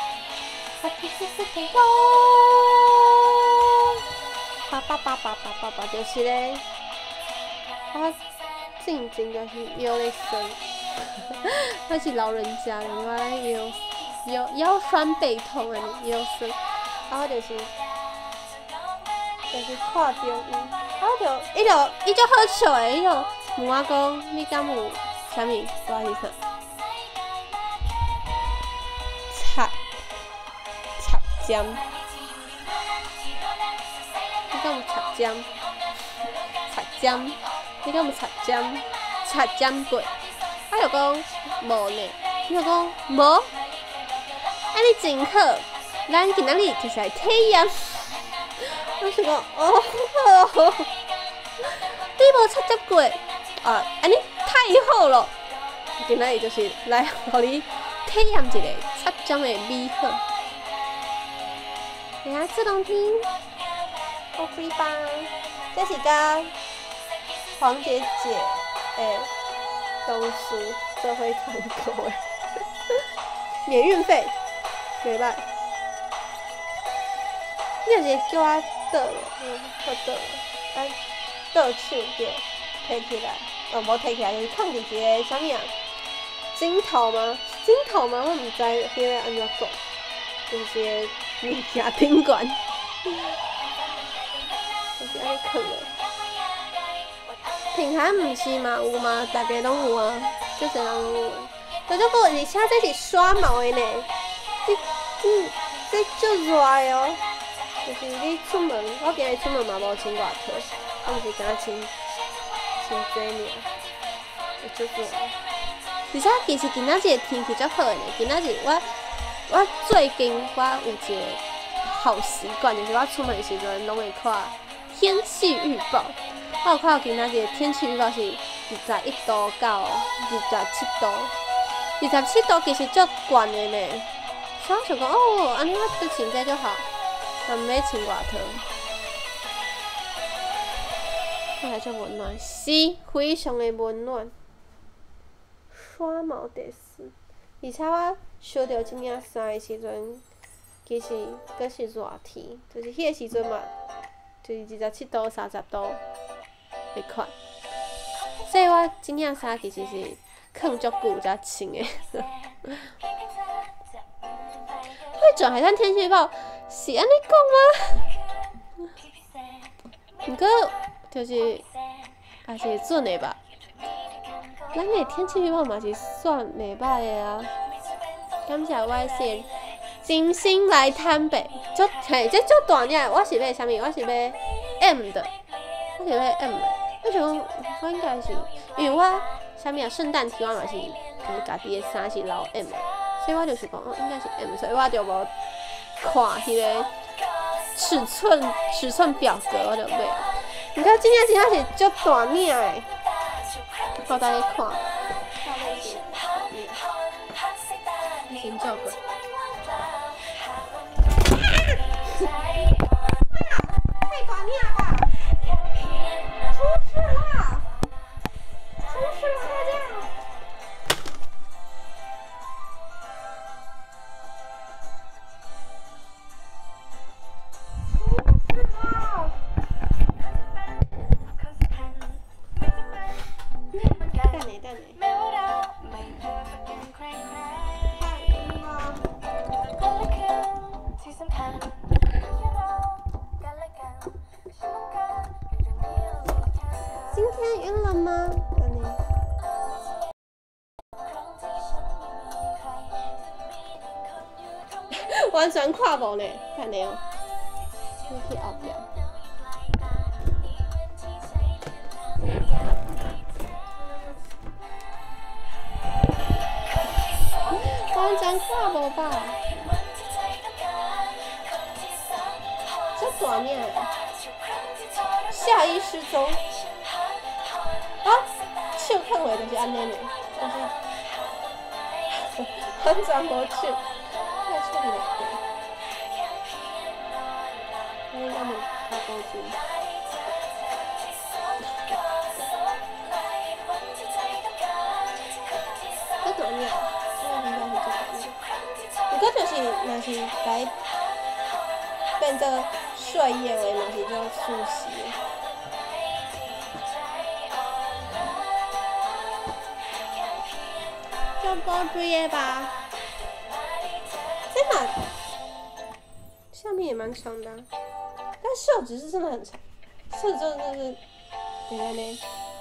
爸，就是咧，我静就是腰咧酸，我是老人家了，我腰酸背痛的腰酸，然后就是看到伊就好笑的，伊就问我讲，你敢有啥物？不好意思，擦尖。你敢有擦尖？你敢有擦尖？ 擦尖过，我就讲无呢，伊就讲无，啊你真好，咱今仔日就是来体验。我想讲哦，你无擦尖过，啊，安尼太好了，今仔日就是来互你体验一个擦尖的美好。等下自动听，好飞吧，这是甲黄姐姐的东西做伙团购的，免运费，袂歹。你就是叫我倒了，我倒了，咱倒手对，摕起来，无摕起来就是放伫一个啥物啊？枕头吗？枕头吗？我毋知迄个安怎讲，就是个物件顶悬，就是安尼放的。平常毋是嘛有嘛，大家拢有啊，足侪人有。而且这是刷毛的呢，这足热的哦。就是你出门，我今日出门嘛无穿外套，我就是敢穿这尔，会足热。而且其实今仔日的天气足好的呢，今仔日我最近我有一个好习惯，就是我出门时阵拢会看天气预报。我有看到今仔日的天气预报是21度到27度，27度其实足悬的呢。所以我想讲哦，安尼我就穿这就好。毋免穿外套，看起来足温暖，是非常的温暖。刷毛第四，而且我烧着即领衫的时阵，其实阁是热天，就是迄个时阵嘛，就是27度、30度的款。所以我即领衫其实是藏足久才穿的。会转海滩天气预报。是安尼讲吗？毋过就是也是准的吧。咱的天气预报嘛是算袂歹的啊。感谢 YC 金星来坦北，这足大领。我是买啥物？我是买 M 的，我是买 M 的。我想讲，我应该是因为我啥物啊？圣诞节我嘛是就是家己的衫是留 M 的，所以我就是讲，应该是 M， 所以我就无。看迄个尺寸表格，我就买。毋过真正是足大领的，我带你看。你先照过。太大领了吧！出事啦！出事了，大家！今天晕了吗？完全看无呢，看你哦，你去后边。完全看无吧？这大领，下衣失踪。啊，手放落就是安尼呢，就是完全无手，太出名了。我应该没看过去。这大领，这应该是这大领。不过就是若是该变做睡衣的话，嘛是种舒适的。就包对的吧，这嘛下面也蛮长的，但袖子是真的很长，袖子真的是，等下呢，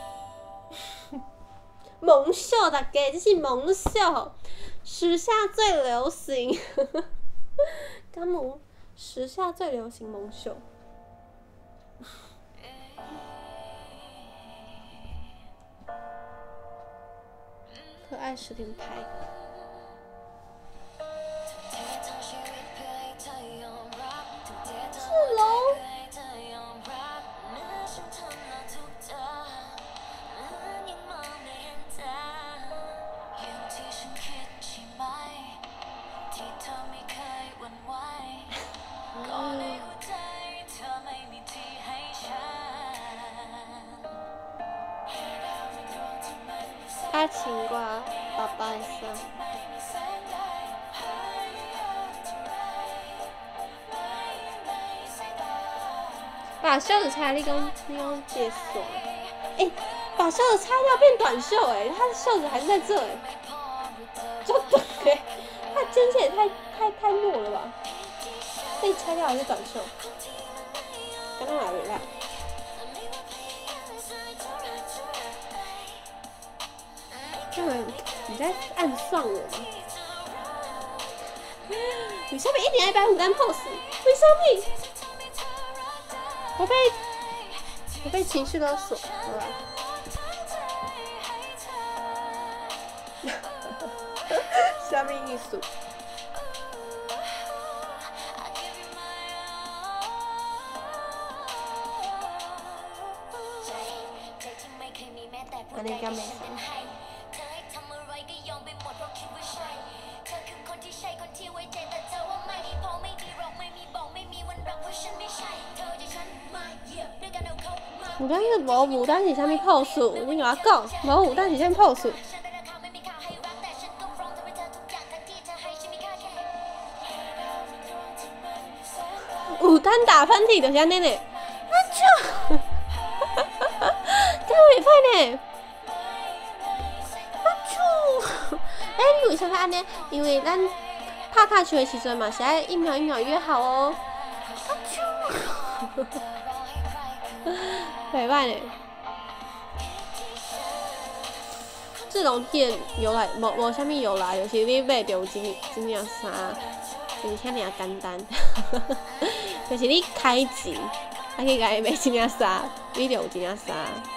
蒙袖大家，这是蒙袖，时下最流行，敢有时下最流行蒙袖。 可爱10连拍。4楼。他情歌，爸爸的声。把袖子拆，你讲解锁。把袖子拆掉变短袖他的袖子还是在这就对他肩线也太弱了吧？被拆掉还是短袖？刚刚来回来。你在暗算我吗？为什么一定要摆牡丹 pose？ 为什么？我被情绪勒索，好吧？什么意思？อันนี้ก็ไม่ใช่牡丹是无牡丹是啥物 pose？ 你甲我讲，无牡丹是啥物 pose？ 牡丹打喷嚏就是安尼呢，啊啾！这袂歹呢，啊啾！你为啥要安尼？因为咱拍卡球的时阵嘛，是爱1秒1秒约好哦。啊啾！袂歹呢。这种店由来无啥物由来，就是你买着有一件衫，就是遐尔简单。就是你开钱，去甲伊买一件衫，你就有一件衫。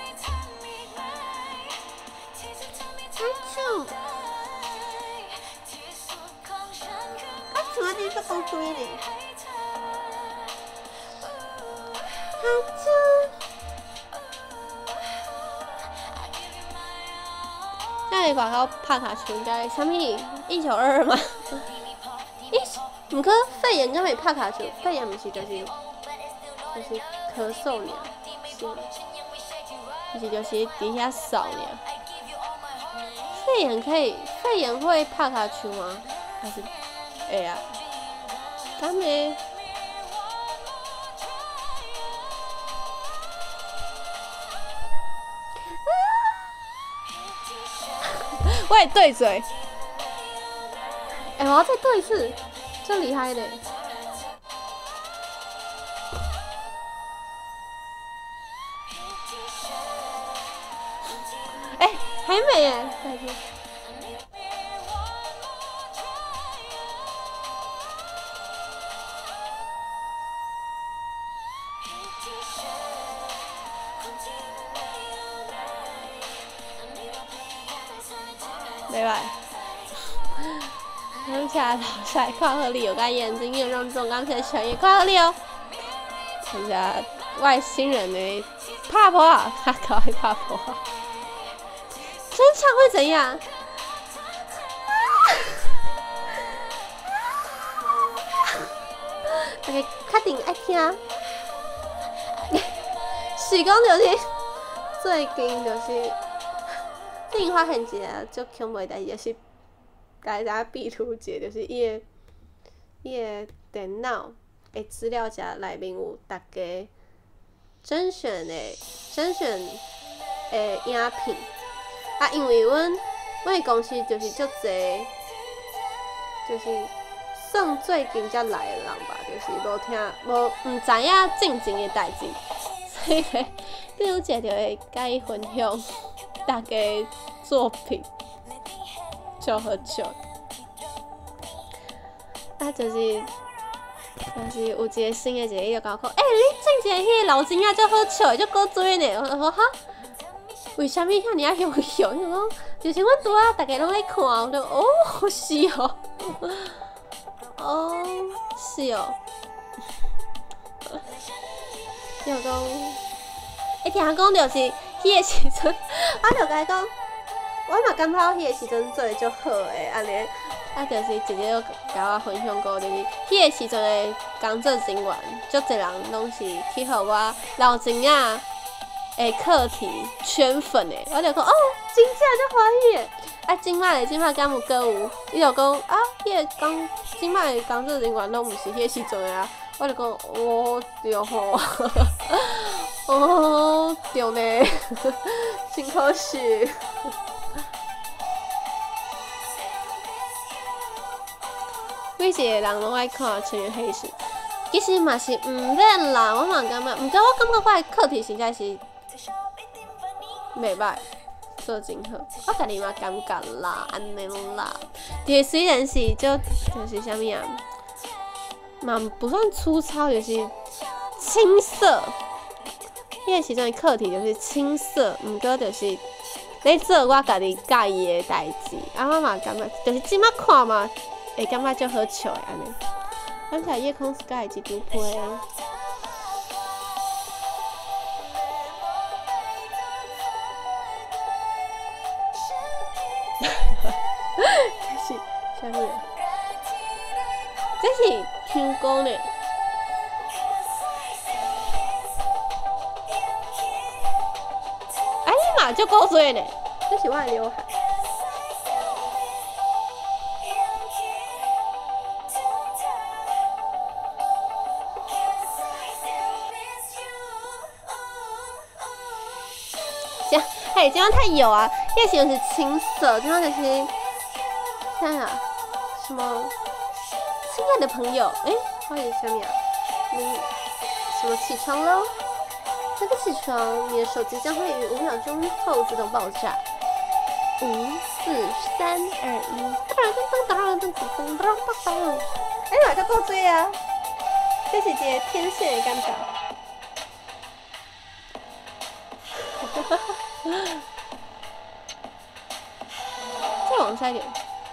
你做公主呢？那你外口拍卡球应该啥物？192吗？毋过肺炎敢会拍卡球？肺炎毋是就是咳嗽尔，是吗？就是伫遐扫尔。肺炎会拍卡球吗？还是会啊？敢会？我也对嘴。我要再对一次，真厉害嘞！还没耶，再见。拜拜。感谢老帅，看好你有个眼睛也让中，感谢全也看好你哦。感谢外星人的拍婆啊，他搞会拍婆。真唱会怎样？大家确定爱听？是讲就是最近就是最近发现一个足恐怖的代志，就是大家壁图节，就是伊个电脑的资料夹内面有大家甄选的影片。因为阮的公司就是足侪，就是算最近才来的人吧，就是毋知影进前的代志，所以第有节就会甲伊分享大家作品，就好笑。就是有一个新的一个，伊就甲我讲，你进前迄个老金仔足好笑，足古锥呢。我说哈。为啥物遐尔凶凶？我讲就是阮拄仔大家拢咧看，我就哦，是哦，哦，是哦，就讲，听讲就是迄个时阵，我就甲伊讲，我嘛感觉迄个时阵做就好诶，安尼。啊，就是直接甲我分享过，就是迄个时阵的工作人员，足侪人拢是去互我老前仔的课题圈粉的，我就讲哦，真正足欢喜的。啊，即摆敢有搁有，伊就讲啊，迄个即摆的工作人员拢毋是迄个时阵的啊，我就讲哦，对吼，哦，对呢，真可惜。每一个人拢爱看《穿越黑时》，其实嘛是毋免啦，我嘛感觉，毋过我感觉我的课题实在是袂歹，做真好，我家己嘛感觉啦，安尼啦。就是虽然是就是啥物啊，嘛不算粗糙，就是青涩。迄个时阵的课题就是青涩，毋过就是咧做我家己介意的代志，啊我嘛感觉，就是即摆看嘛。会感觉足好笑的安尼，感谢夜空 sky 一张批。这是啥物？这是香菇呢。哎呀妈，足够多呢！这是我的刘海。嘿，这样太油啊！叶时阵是青色，这样就是看啊，什么亲爱的朋友，或者什么呀？什么起床喽？这个起床，你的手机将会于5秒钟后自动爆炸。5、4、3、2、1，哎呀，这够追啊！这是一个天线的感觉。再往下一点，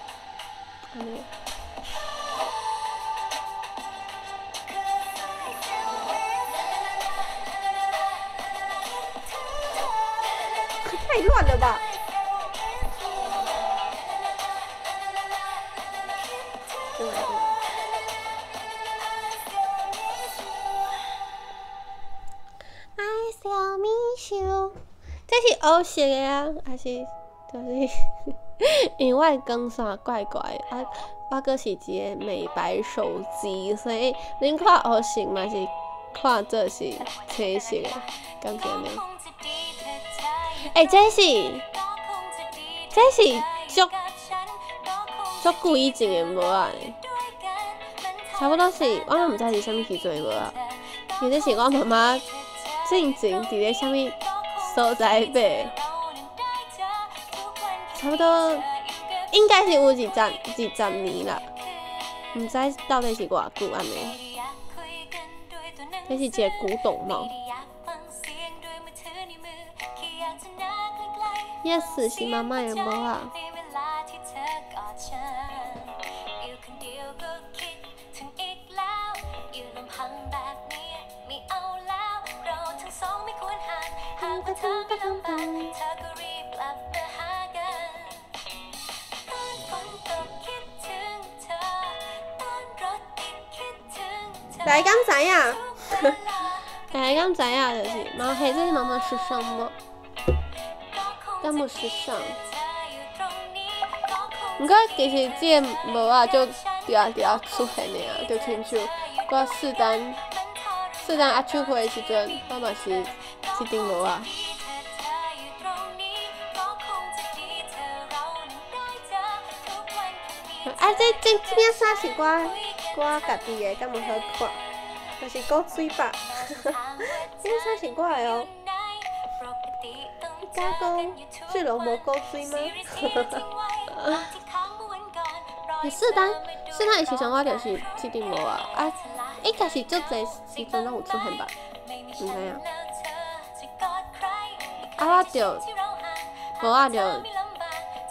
太乱了吧！爱小米秀。这是黑色的啊，还是就是因为我的光线怪怪的啊，我阁是一个美白手机，所以恁看黑色嘛是看做是青色的，感觉呢。这是足久以前的帽仔呢，差不多是我嘛毋知是啥物时阵的帽仔，其实是我妈妈进前伫咧啥物所在买，差不多应该是有20年啦，毋知到底是偌久安尼。这是一个古董帽。Yes， 是妈妈的帽啊。大家敢知影？大家敢知影就是毛黑，这是妈妈时尚帽，敢无时尚？毋过其实这个帽啊，就定出现的啊，就亲像我试单阿秋会的时阵，我嘛是这顶帽啊。这件衫是我家己的，敢无好看？就是古水吧，这件衫是我的哦。你敢讲水龙无古水吗？试单的时阵，我就是这顶帽啊，应该是足侪时阵拢有出现吧？毋知影。我着帽仔着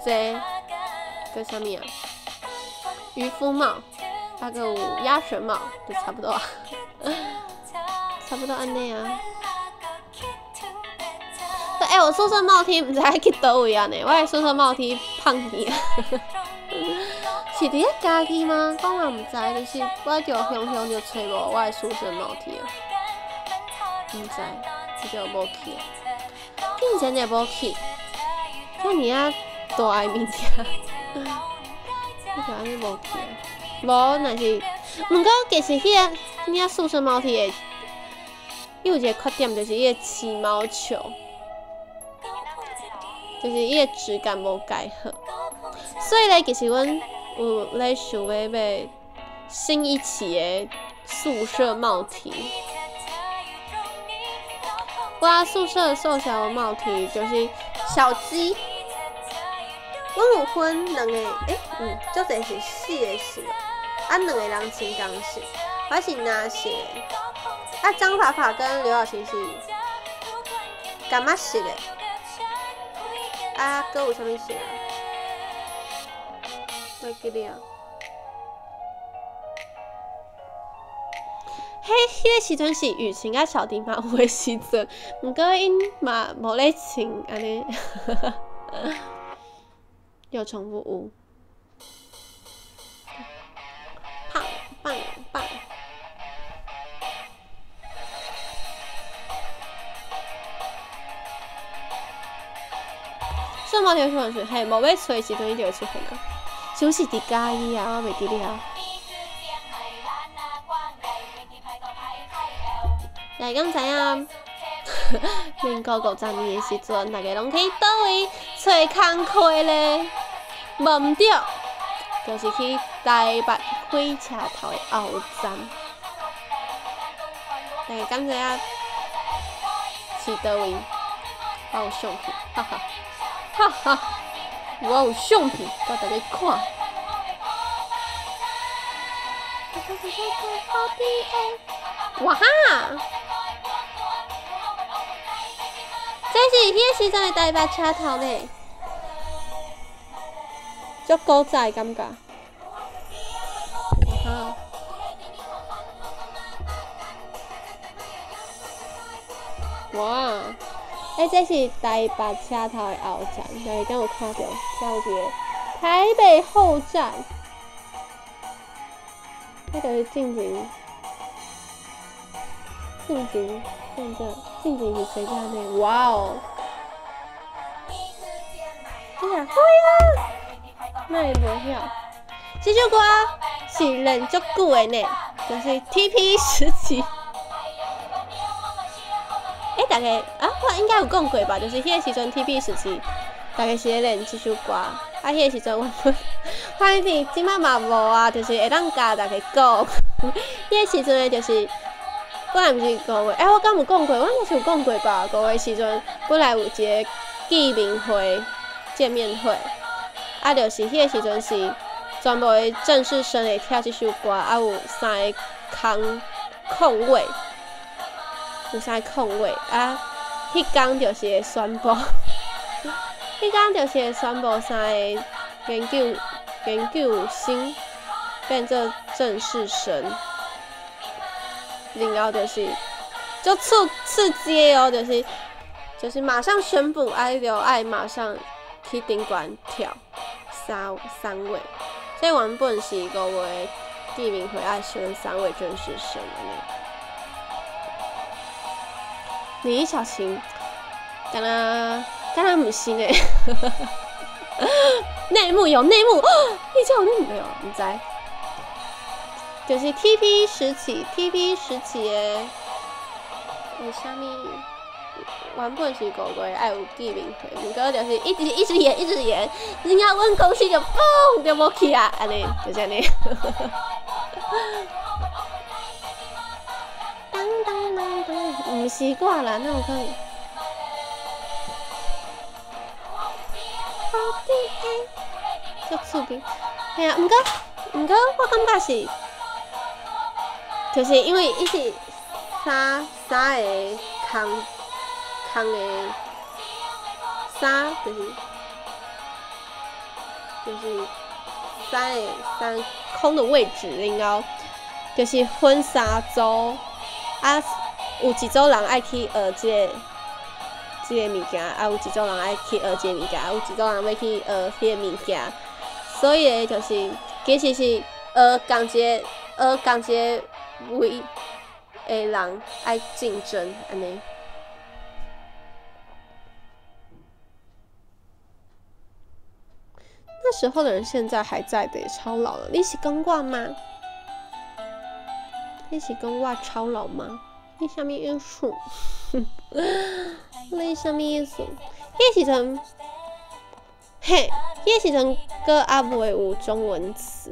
这个啥物啊？渔夫帽，啊个有鸭舌帽，就差不多啊，差不多安尼啊。我宿舍帽 T 毋知去倒位啊呢？我的宿舍帽 T 胖去，是伫咧家己吗？我嘛毋知，就是我着向着找无我的宿舍帽 T 啊，毋知，伊就无去啊。竟然就无去，遮尔啊大个物件，伊就安尼无去啊。无，若是，毋过其实迄个宿舍帽 T 的，有一个缺点就是伊个起毛球。就是伊个质感无介好，所以咧，其实阮有咧想要买新一期的宿舍帽 T。我宿舍瘦小的帽 T 就是小鸡，阮有分两个，足侪是4个色，啊，2个人穿同色，我是蓝色的，啊，张法法跟刘晓晴是干嘛色的？啊，搁有啥物色啊？袂记哩啊。迄个时阵是雨晴甲小弟嘛有诶时阵，毋过因嘛无咧穿安尼，又重复有。棒棒棒！宿帽 T 出现时，嘿，无要找时阵伊就会出现啊。就是伫家己啊，我袂记哩啊。大家知影，民国52年的时阵，大家拢去倒位找工课咧？无毋对，就是去台北火车头的后站。大家敢知影是倒位？我有相片，哈哈。哈哈，我有相片，甲大家看。哇哈！这是迄个时阵的台北车头呢，足古早感觉。哇哈！哇！这是台北车头的后站，大家敢有看到？遮有一个台北后站，迄就是进前是谁家呢？哇哦！哎呀，会啊！那会无晓？这首歌是练足久的呢，就是 TP 时期。大家我应该有讲过吧，就是迄个时阵 TP 时期，大家是咧练这首歌。迄个时阵我反正即摆嘛无啊，就是会当教大家讲。迄个时阵的就是本来毋是5月，我敢有讲过？我应该是有讲过吧。5月时阵本来有一个见面会、见面会，就是迄个时阵是全部的正式生会跳这首歌，有3个空位。有3个空位迄天就是会宣布，迄天就是会宣布3个研究生变做正式生，然后就是就刺激哦，就是马上宣布，就爱马上去顶悬跳三位，所以原本是5月见面会爱选3位正式生的。李小晴，敢若毋是呢，内幕有内幕，你知道有内幕没有？唔知，就是 TP 时期的，啥物？原本是5月爱有见面会，不过就是一直演，人家阮公司就嘣就无去啊，安尼就是安尼。毋是我啦，哪有可能？足刺激，嘿啊！毋过我感觉是，就是因为伊是三个空的衫，就是就是三空的位置，然后就是分3组，啊，有一组人爱去学这个物件，啊，有一组人爱去学这个物件，有一组人要去学迄个物件，所以咧就是其实是学同一个位的人爱竞争安尼。那时候的人现在还在的，也超老了。你是讲我吗？你是讲我超老吗？你啥物意思？你啥物意思？迄时阵，嘿，迄时阵阁还袂有中文词。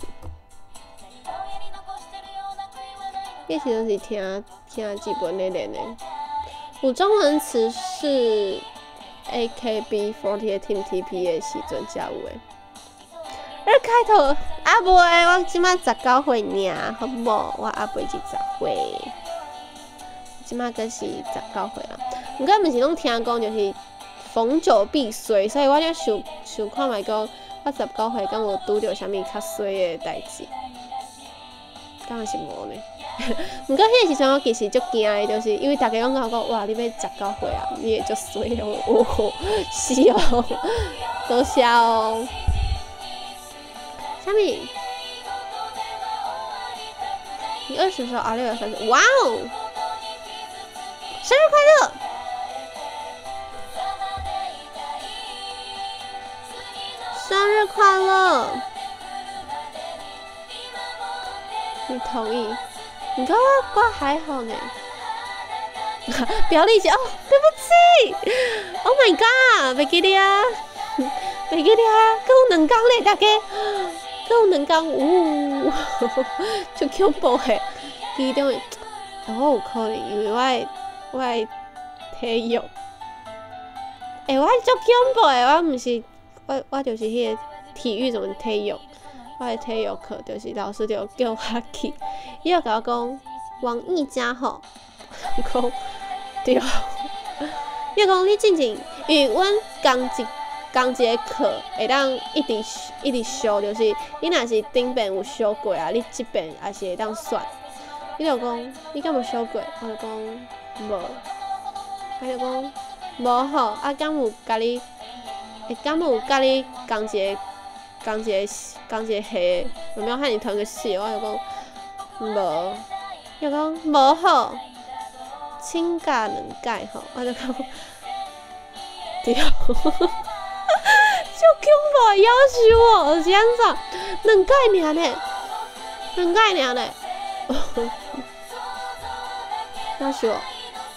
迄时阵是听日本的练的，有中文词是 AKB48 Team TP 的时阵才有的。开头啊无诶，我即摆19岁尔，好无？我还袂20岁，即摆阁是19岁啦。毋过毋是拢听讲就是逢九必衰，所以我咧想看觅讲，我19岁敢有拄着啥物较衰诶代志？敢若是无呢。毋过迄个时阵我其实足惊诶，就是因为大家拢甲我讲，哇，你要19岁啊，你会足衰哦，哦，是哦，多谢哦。啥物？你20的时候6月30，哇哦！生日快乐！生日快乐！你同意？你看我还好呢。不要理解哦，对不起。Oh my god， 袂记得啊，袂记得啊，还有2天咧，大家。还有2天，就恐怖诶！其中诶，我有可能因为我的体育，我足恐怖诶！我毋是我就是迄个体育什么体育，我的体育课就是老师就叫我去，伊就甲我讲王艺佳吼，讲对，伊就讲你进前，因为阮同一个课会当一直修，就是你若是顶遍有修过啊，你即遍也是会当选。伊就讲你敢有修过？我就讲无，伊就讲无吼，啊敢有甲你同一个系，有没有和你同个系？我就讲无，伊就讲无吼，请教2届吼，我就讲对。就恐怖要求我，是安怎？2届尔呢？2届尔呢？要求我。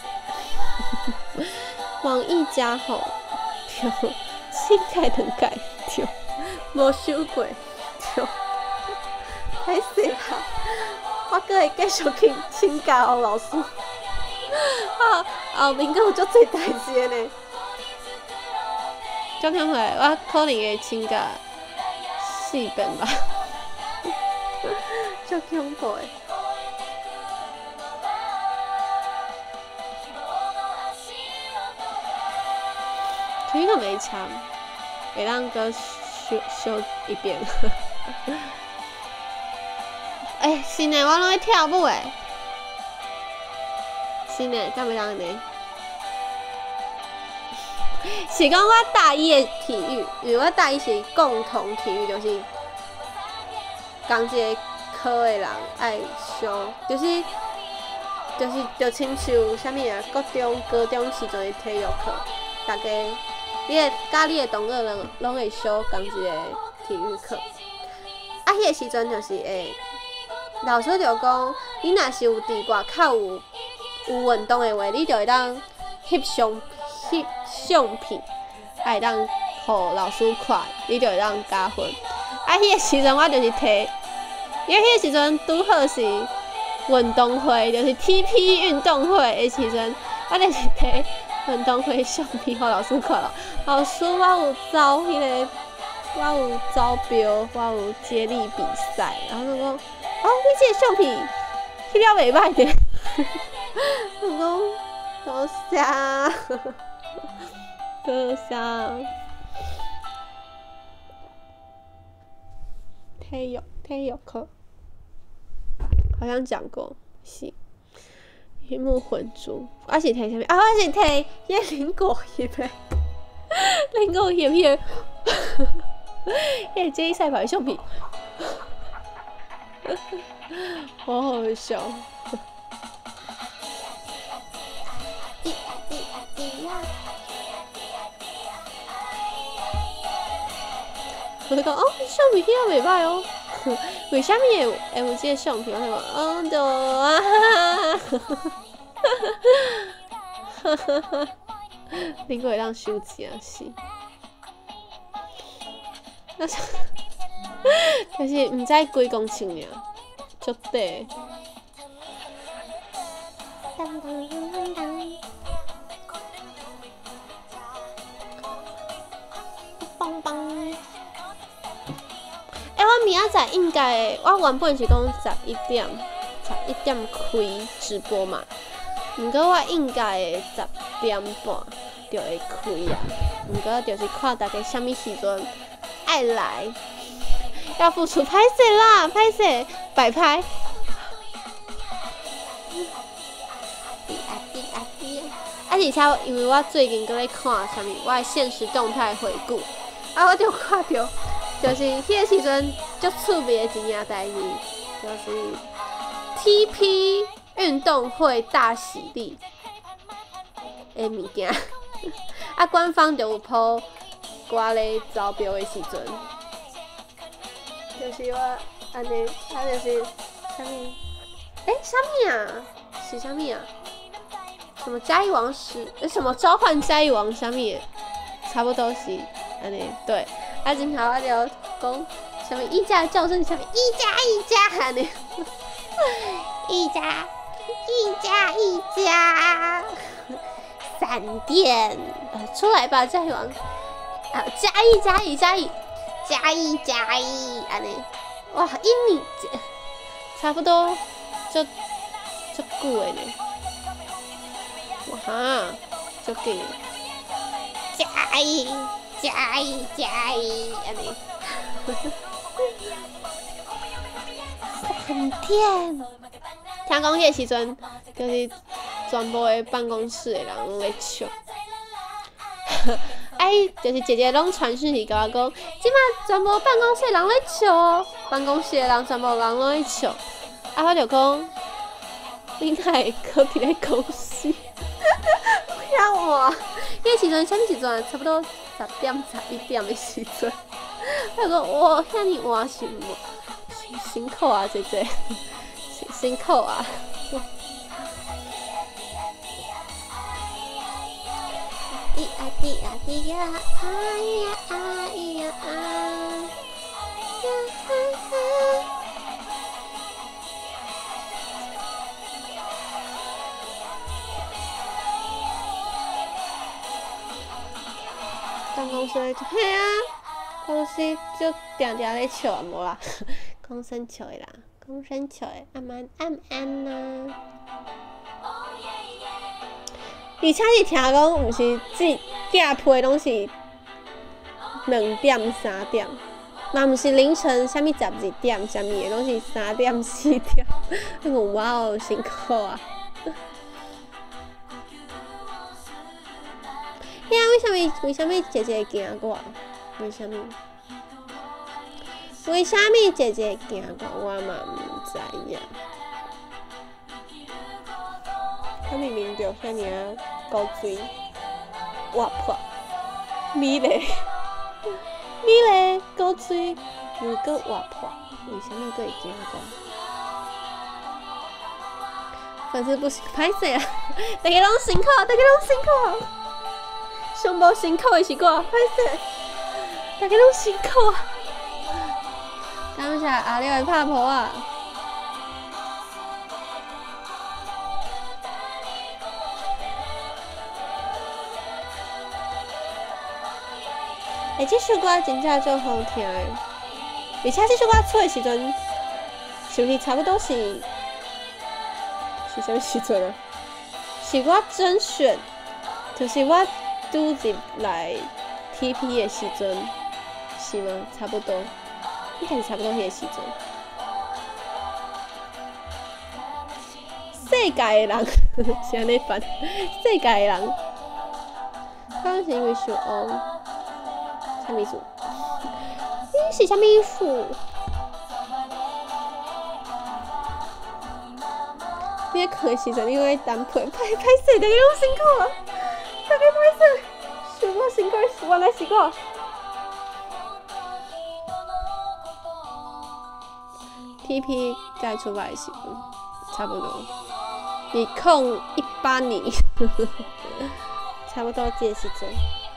王艺佳吼，对，请届2届，对，无修过，对，歹势啦，我阁会继续去请教哦，老师。后面阁有足侪代志呢。足恐怖诶，我可能会请教4遍吧，足恐怖诶。体育课没差，会当搁修一遍。是呢，我拢会跳舞诶。是呢，敢袂当安尼？是讲我大一的体育，因为我大一是共同体育，就是同一个科的人爱修，就亲像啥物啊，高中时阵的体育课，大家甲你的同学人拢会修同一个体育课。啊，迄个时阵就是会，老师就讲，你若是有伫外口有运动的话，你就会当翕相片，会当互老师看，你就会当加分。啊，迄个时阵我就是摕，因为迄个时阵拄好是运动会，就是 TP 运动会的时阵，我就是摕运动会相片互老师看咯。老师，我有走迄个，我有走标，我有接力比赛，然后就讲，你这个相片翕了袂歹的。我讲多谢。多谢。 体育课，好像讲过是鱼目混珠。我是摕啥物？啊，我是摕迄林果叶的，林果叶迄个，迄个接力赛跑的相片，好好笑。我就讲哦，相片遐袂歹哦，为虾米会有这个相片？我就讲哦，对啊，恁个会当收钱是，但是毋知几公尺尔，足短。棒棒。我明仔载应该，我原本是讲11点开直播嘛，毋过我应该会10点半就会开啊。毋过就是看大家啥物时阵爱来，要付出，歹势啦，歹势，摆拍。而且因为我最近搁咧看啥物，我的现实动态回顾，我就看到。就是迄个时阵足趣味的一件代志，就是 TP 运动会大喜力的物件，官方就有 po 我咧招标的时阵，就是我安尼，就是啥物？啥物啊？是啥物啊？什么嘉义王石？什么召唤嘉义王啥物的？差不多是安尼，对。今头我就讲什么一家叫声，什么一家安尼，一家，闪电，出来吧，嘉义王，嘉义，安尼，哇，印尼差不多就久的呢，哇哈，就紧，嘉义，安尼，闪电。听讲迄个时阵，就是全部的办公室的人拢咧笑。就是姐姐拢传讯息甲我讲，即马全部办公室的人咧笑哦，办公室的人全部人拢咧笑。我就讲，你哪会搁伫咧公司？遐晚，迄个时阵啥物时阵啊？差不多10点、11点的时阵。我就讲，哇，遐尼晚是无？辛苦啊，姐姐，辛苦啊。办公室嘿啊，公司就定咧笑啊，无啦，讲声笑的啦，讲声笑的，安呐。而且是听讲，毋是寄批拢是2点、3点，嘛毋是凌晨啥物12点啥物的，拢是3点、4点。那个哇哦，辛苦啊！为什么姐姐会惊我？为什么姐姐会惊我？我嘛毋知影。他明明就遐尔高水活泼、美丽高水又搁活泼，为什么搁会惊我？粉丝不歹势啊！大家拢辛苦，上无辛苦的是我，歹势，大家拢辛苦啊！感谢阿廖的拍婆啊！这首歌真正足好听的，而且这首歌出的时阵，是不是差不多是啥物时阵啊？是我甄选，就是我拄入来 TP 的时阵，是吗？差不多。 应该是差不多迄个时阵。世界的人是安尼翻，世界的人，可能是因为受污，啥物事？你是啥物事？你在看的时阵，你会等配，歹势，大家拢辛苦啊！大家歹势，是我辛苦，原来是我。TP 在出来的时阵，差不多2018年，差不多这个时阵。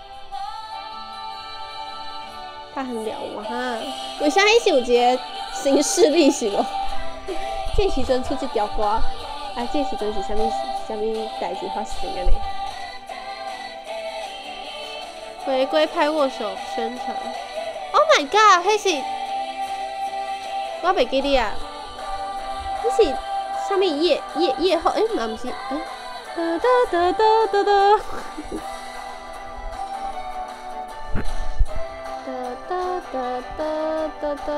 他很了我哈，为啥伊是有一个新势力是无？这时阵出这条歌，啊，这时阵是啥物代志发生安尼？回归拍握手宣传 ，Oh my god， 迄是我袂记得啊，迄是啥物夜后？嘛毋是，哒哒哒哒哒哒。哒哒哒哒，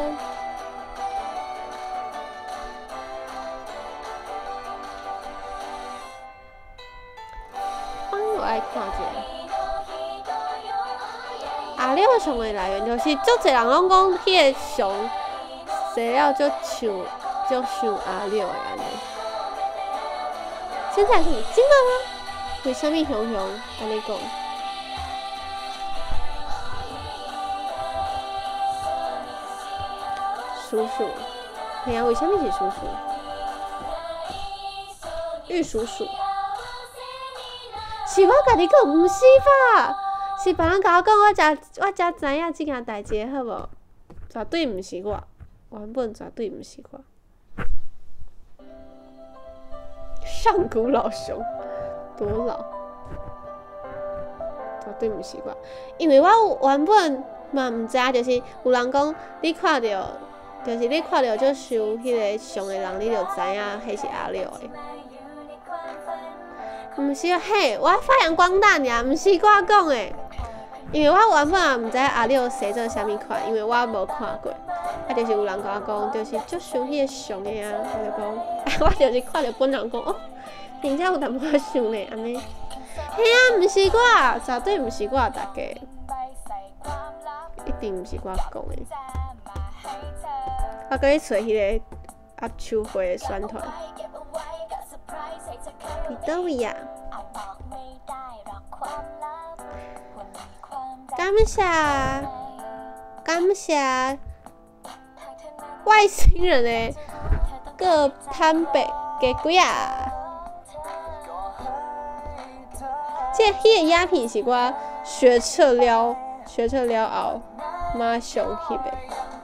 我爱看一下。阿六的上的来源就是，足侪人拢讲迄个上，谁了就像阿六的安尼。现在是真的吗？为什么熊熊安尼讲？叔叔，哎呀，为什么是叔叔？玉叔叔，是我家己讲，毋是吧？是别人甲我讲，我才知影即件代志，好无？绝对毋是我，原本绝对毋是我。上古老熊，多老？绝对毋是我，因为我原本嘛毋知，就是有人讲你看到。就是你看到就收迄个上的人，你就知影迄是阿六的。毋是嘿，我发扬光大尔，毋是我讲的。因为我原本也毋知阿六生做啥物款，因为我无看过。啊，就是有人甲我讲，就是就收迄个上的啊，我就讲，我就是看到本人讲哦，真正有淡薄仔像呢，安尼。嘿啊，毋是我，绝对毋是我，大家一定毋是我讲的。我搁去找迄个压手会的宣团，伫倒位啊？感谢外星人的各摊北给几啊？迄个鸦片是我学测了后马上翕的。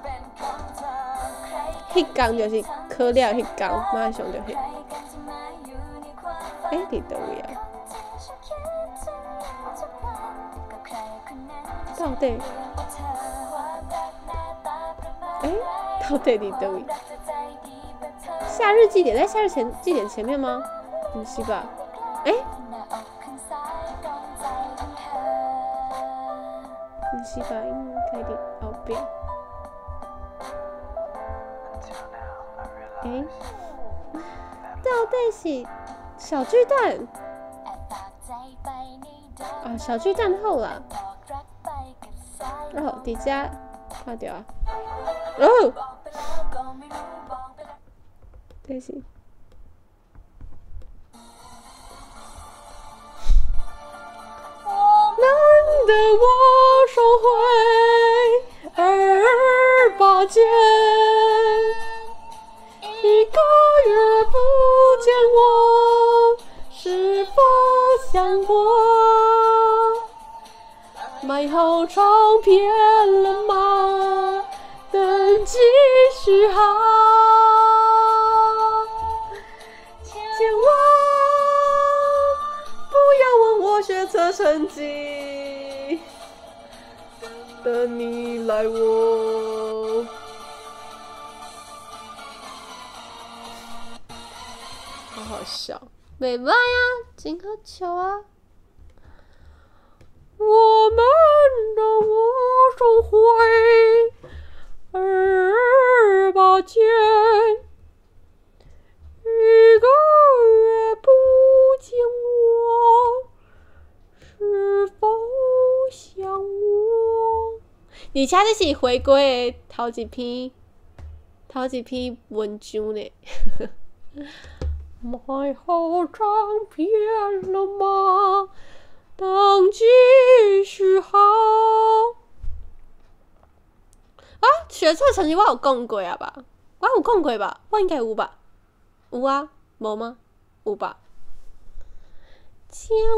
迄天就是考了迄天，马上就翕。伫倒位啊？到底？到底伫倒位？夏日祭典在夏日祭典前面吗？不是吧？不是吧？应该伫后边。到底是小巨蛋？啊，小巨蛋好啦。哦，伫遮看到啊。哦，这是。难得我收回2把剑。一个月不见我，是否想我？买好唱片了吗？等继续好。千万不要问我学测成绩，等你来我。好笑，袂歹啊，真好笑啊！我们的握手会而且这是回归的头一篇文章呢。买好唱片了吗？等继续好。啊，学测成绩我有讲过啊吧？我有讲过吧？我应该有吧？有啊，无吗？有吧？千万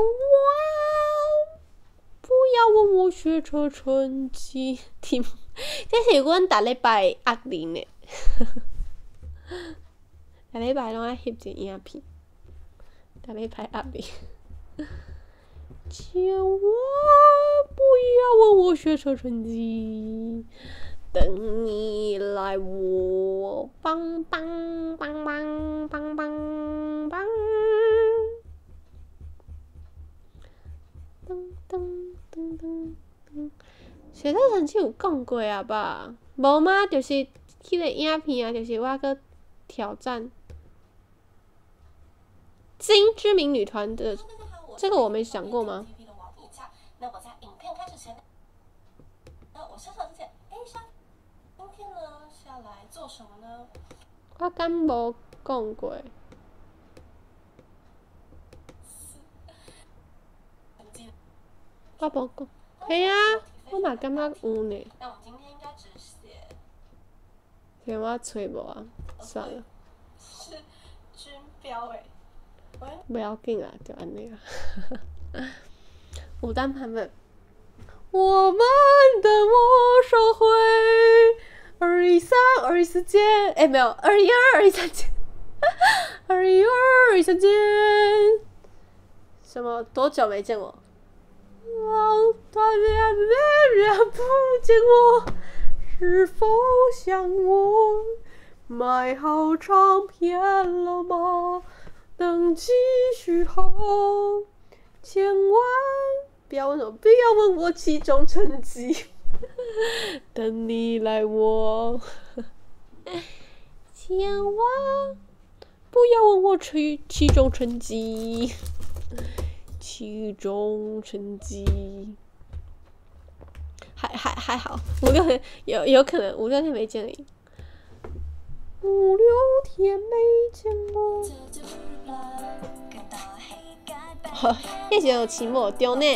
不要问我学测成绩，这是阮逐礼拜的压力呢。逐礼拜拢爱翕一影片，逐礼拜压力。千万不要问我学测成绩，等你来我帮帮帮帮帮帮帮。噔噔噔噔噔，学测成绩有讲过啊吧？无吗？就是迄个影片啊，就是我个挑战金知名女团的，这个我没想过吗？那我在影片开始前，我上场之前，今天呢是要来做什么呢？我敢无讲过。我无讲，嘿啊，我嘛感觉有呢。那我今天应该只写。给我吹无啊？算了。是军标诶。不要紧啦，就安尼啊。有单版本。我们的魔手会213、214间，没有212、213间，212、213间。什么？多久没见我？老大人不见我，是否想我？买好唱片了吗？等继续好，千万不要问我，不要问我期中成绩，等你来我，千万不要问我期中成绩。期中成绩还好，5、6天有可能5、6天没见你，5、6天没见我。好，那时候期末中呢。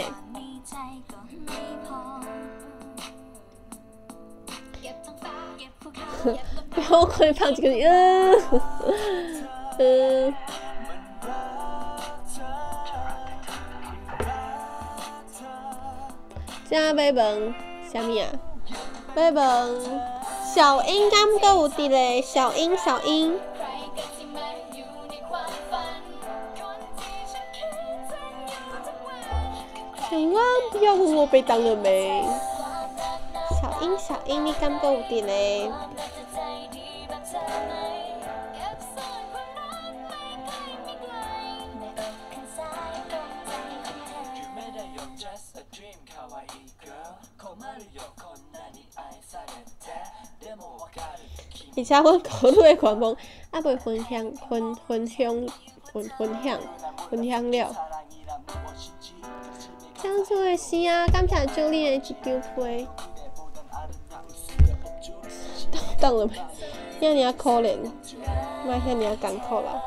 不要可以放几个现在要问啥物啊？要问小英敢阁有伫咧？小英，千万不要问我被当了没？小英，你敢阁有伫咧？而且阮高中的员工还未分享了。江苏的声啊，感谢祝你的一张批。当了没？遐尔可怜，莫遐尔艰苦啦。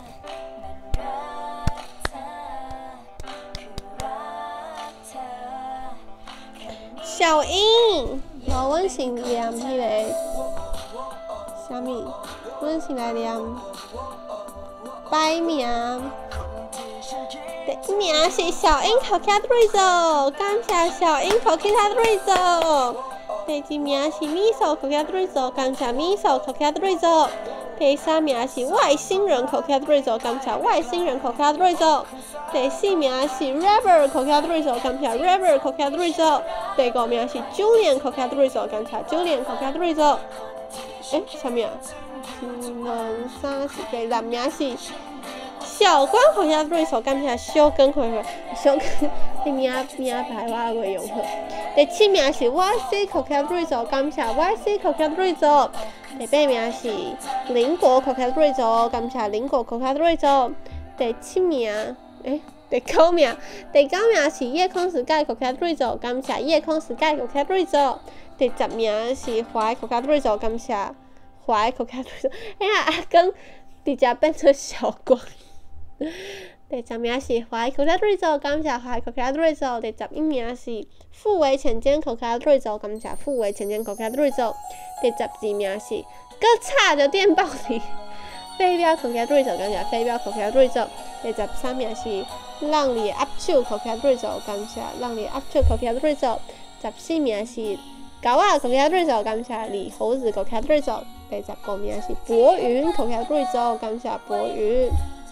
小英，阮是念迄个啥物？阮是来念排名。第1名是小英头卡对手，感谢小英头卡对手。第2名是米手头卡对手，感谢米手头卡对手。第3名是外星人头卡对手，感谢外星人头卡对手。第4名是 Rapper 头卡对手，感谢 Rapper 头卡对手。第5名是Julian头卡对手，感谢Julian头卡对手。啥物啊？1、2、3、4，第6名是小关头卡对手，感谢小关头卡，小关你名牌我还袂用好。第7名是 YC 头卡对手，感谢 YC 头卡对手。第8名是邻国头卡对手，感谢邻国头卡对手。第7名，第9名是夜空 Sky 头卡对手，感谢夜空 Sky 头卡对手。 第10名是华爱 Coca-Cola， 感谢华爱 Coca-Cola。哎呀，阿公直接变成小光。第10名是华爱 Coca-Cola， 感谢华爱 Coca-Cola。第11名是富维浅煎 Coca-Cola， 感谢富维浅煎 Coca-Cola。第12名是搁差着电报里飞镖 Coca-Cola， 感谢飞镖 Coca-Cola。第13名是让你握手 Coca-Cola， 感谢让你握手 Coca-Cola。14名是狗仔 Coca-Cola， 感谢李猴子 Coca-Cola。第15名是博云 Coca-Cola， 感谢博云。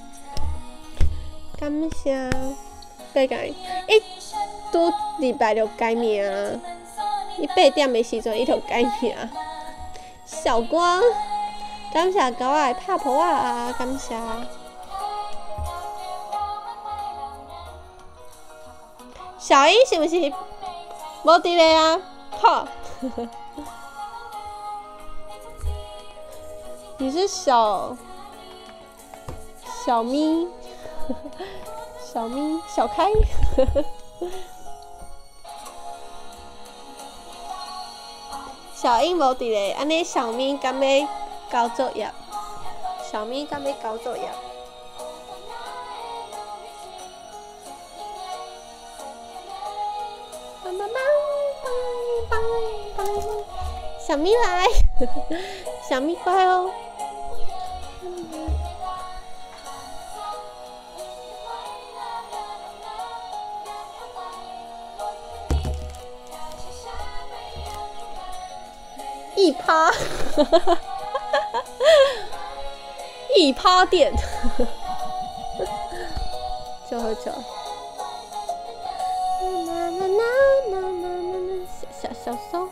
感谢，拜拜。伊拄礼拜六改名，伊8点的时阵伊就改名。小光，感谢狗仔拍婆啊，感谢。小英是不是无伫咧啊？好，你是小咪。小咪小开，小英无伫咧，安尼小咪敢要交作业？小咪敢要交作业？小咪来，小咪乖哦。一趴，一趴店，就喝酒。小收，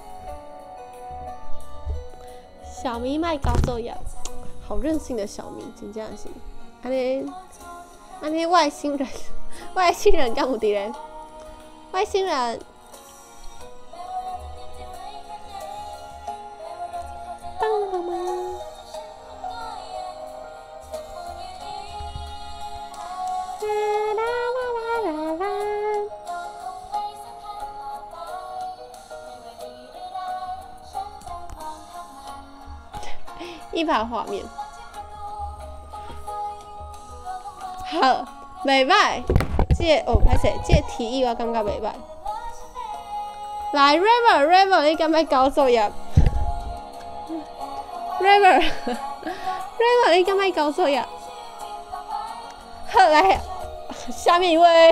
小咪卖交作业，好任性的小咪，真正是。安尼外星人敢有伫咧？外星人。一排画面，好，袂歹。歹势，这提议我感觉袂歹。来 ，River， 你敢要交作业 ？River， 你敢要交作业？好，来，下面一位。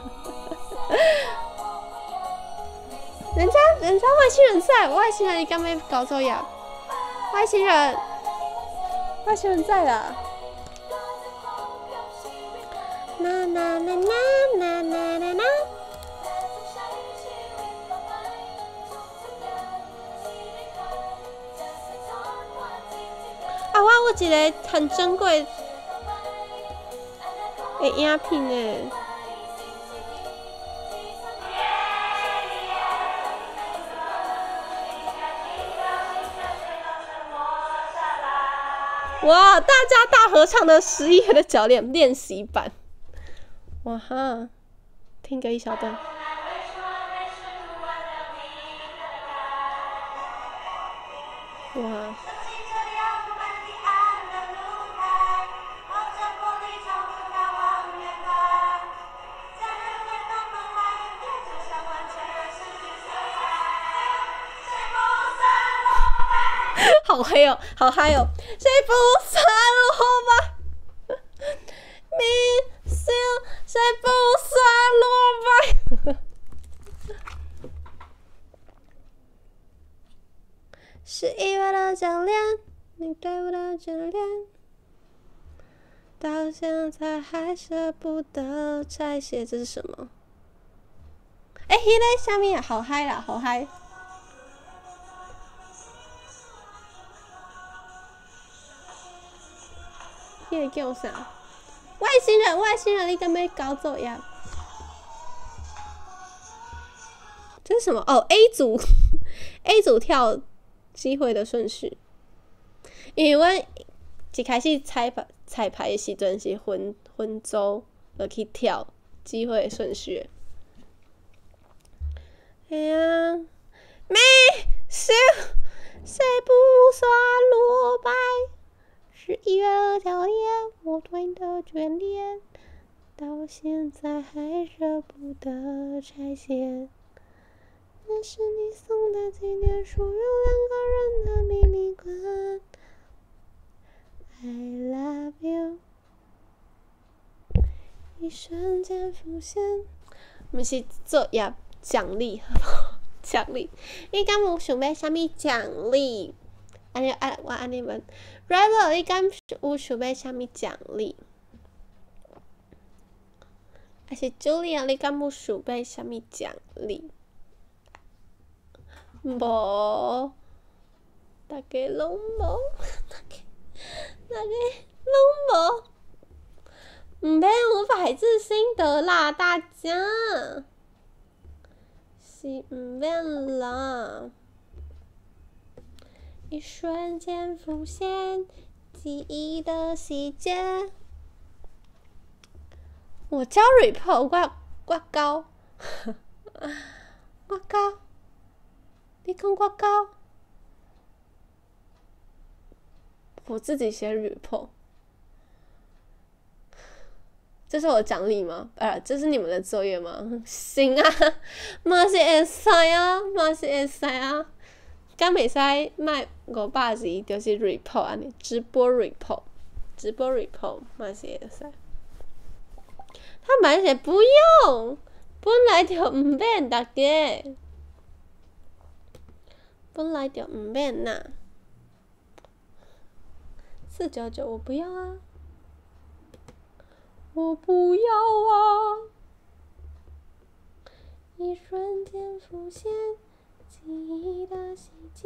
人家外星人在，外星人你敢要交作业？外星人在啦！啊，我有一个很珍贵的影片诶。哇！大家大合唱的11月的脚练习版，哇哈！听个一小段。哇！好黑哦，好嗨哦！谁不算落败？明星谁不算落败？11月的教练，你对我的眷恋，到现在还舍不得拆卸。这是什么？迄个下面好嗨啦，好嗨！迄个叫啥？外星人，你敢要交作业？这是什么？哦 ，A 组，A 组跳机会的顺序。因为阮一开始彩排的时阵是分组落去跳机会的顺序。哎呀， 谁不算落败？11月2条夜，我对你的眷恋，到现在还舍不得拆卸。那是你送的纪念，属于2个人的秘密馆。I love you， 一瞬间浮现。我们是做业奖励，好不好？奖励，你敢有想要啥物奖励？我安尼问 ，Rival， 你敢有想要啥物奖励？还是 Julia， 你敢有想要啥物奖励？无，大家拢无，大家拢无，唔免无法治心得啦，大家。是唔免啦，一瞬间浮现记忆的细节。我交 report， 我高，我高，你讲我高，我自己写 report。这是我的奖励吗？这是你们的作业吗？行啊，嘛是会使啊，嘛是会使啊。敢袂使卖500字，就是 report 安尼，直播 report 嘛是会使。他本来写不用，本来就唔免大家，本来就唔免呐。499我不要啊。我不要啊！一瞬间浮现记忆的细节。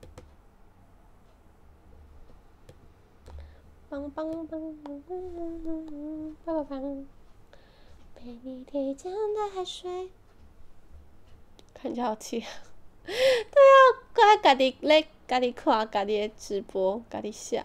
棒棒棒棒棒棒棒，陪你提江的海水。看起来好气。对啊，我还家己看家己的直播，家己写。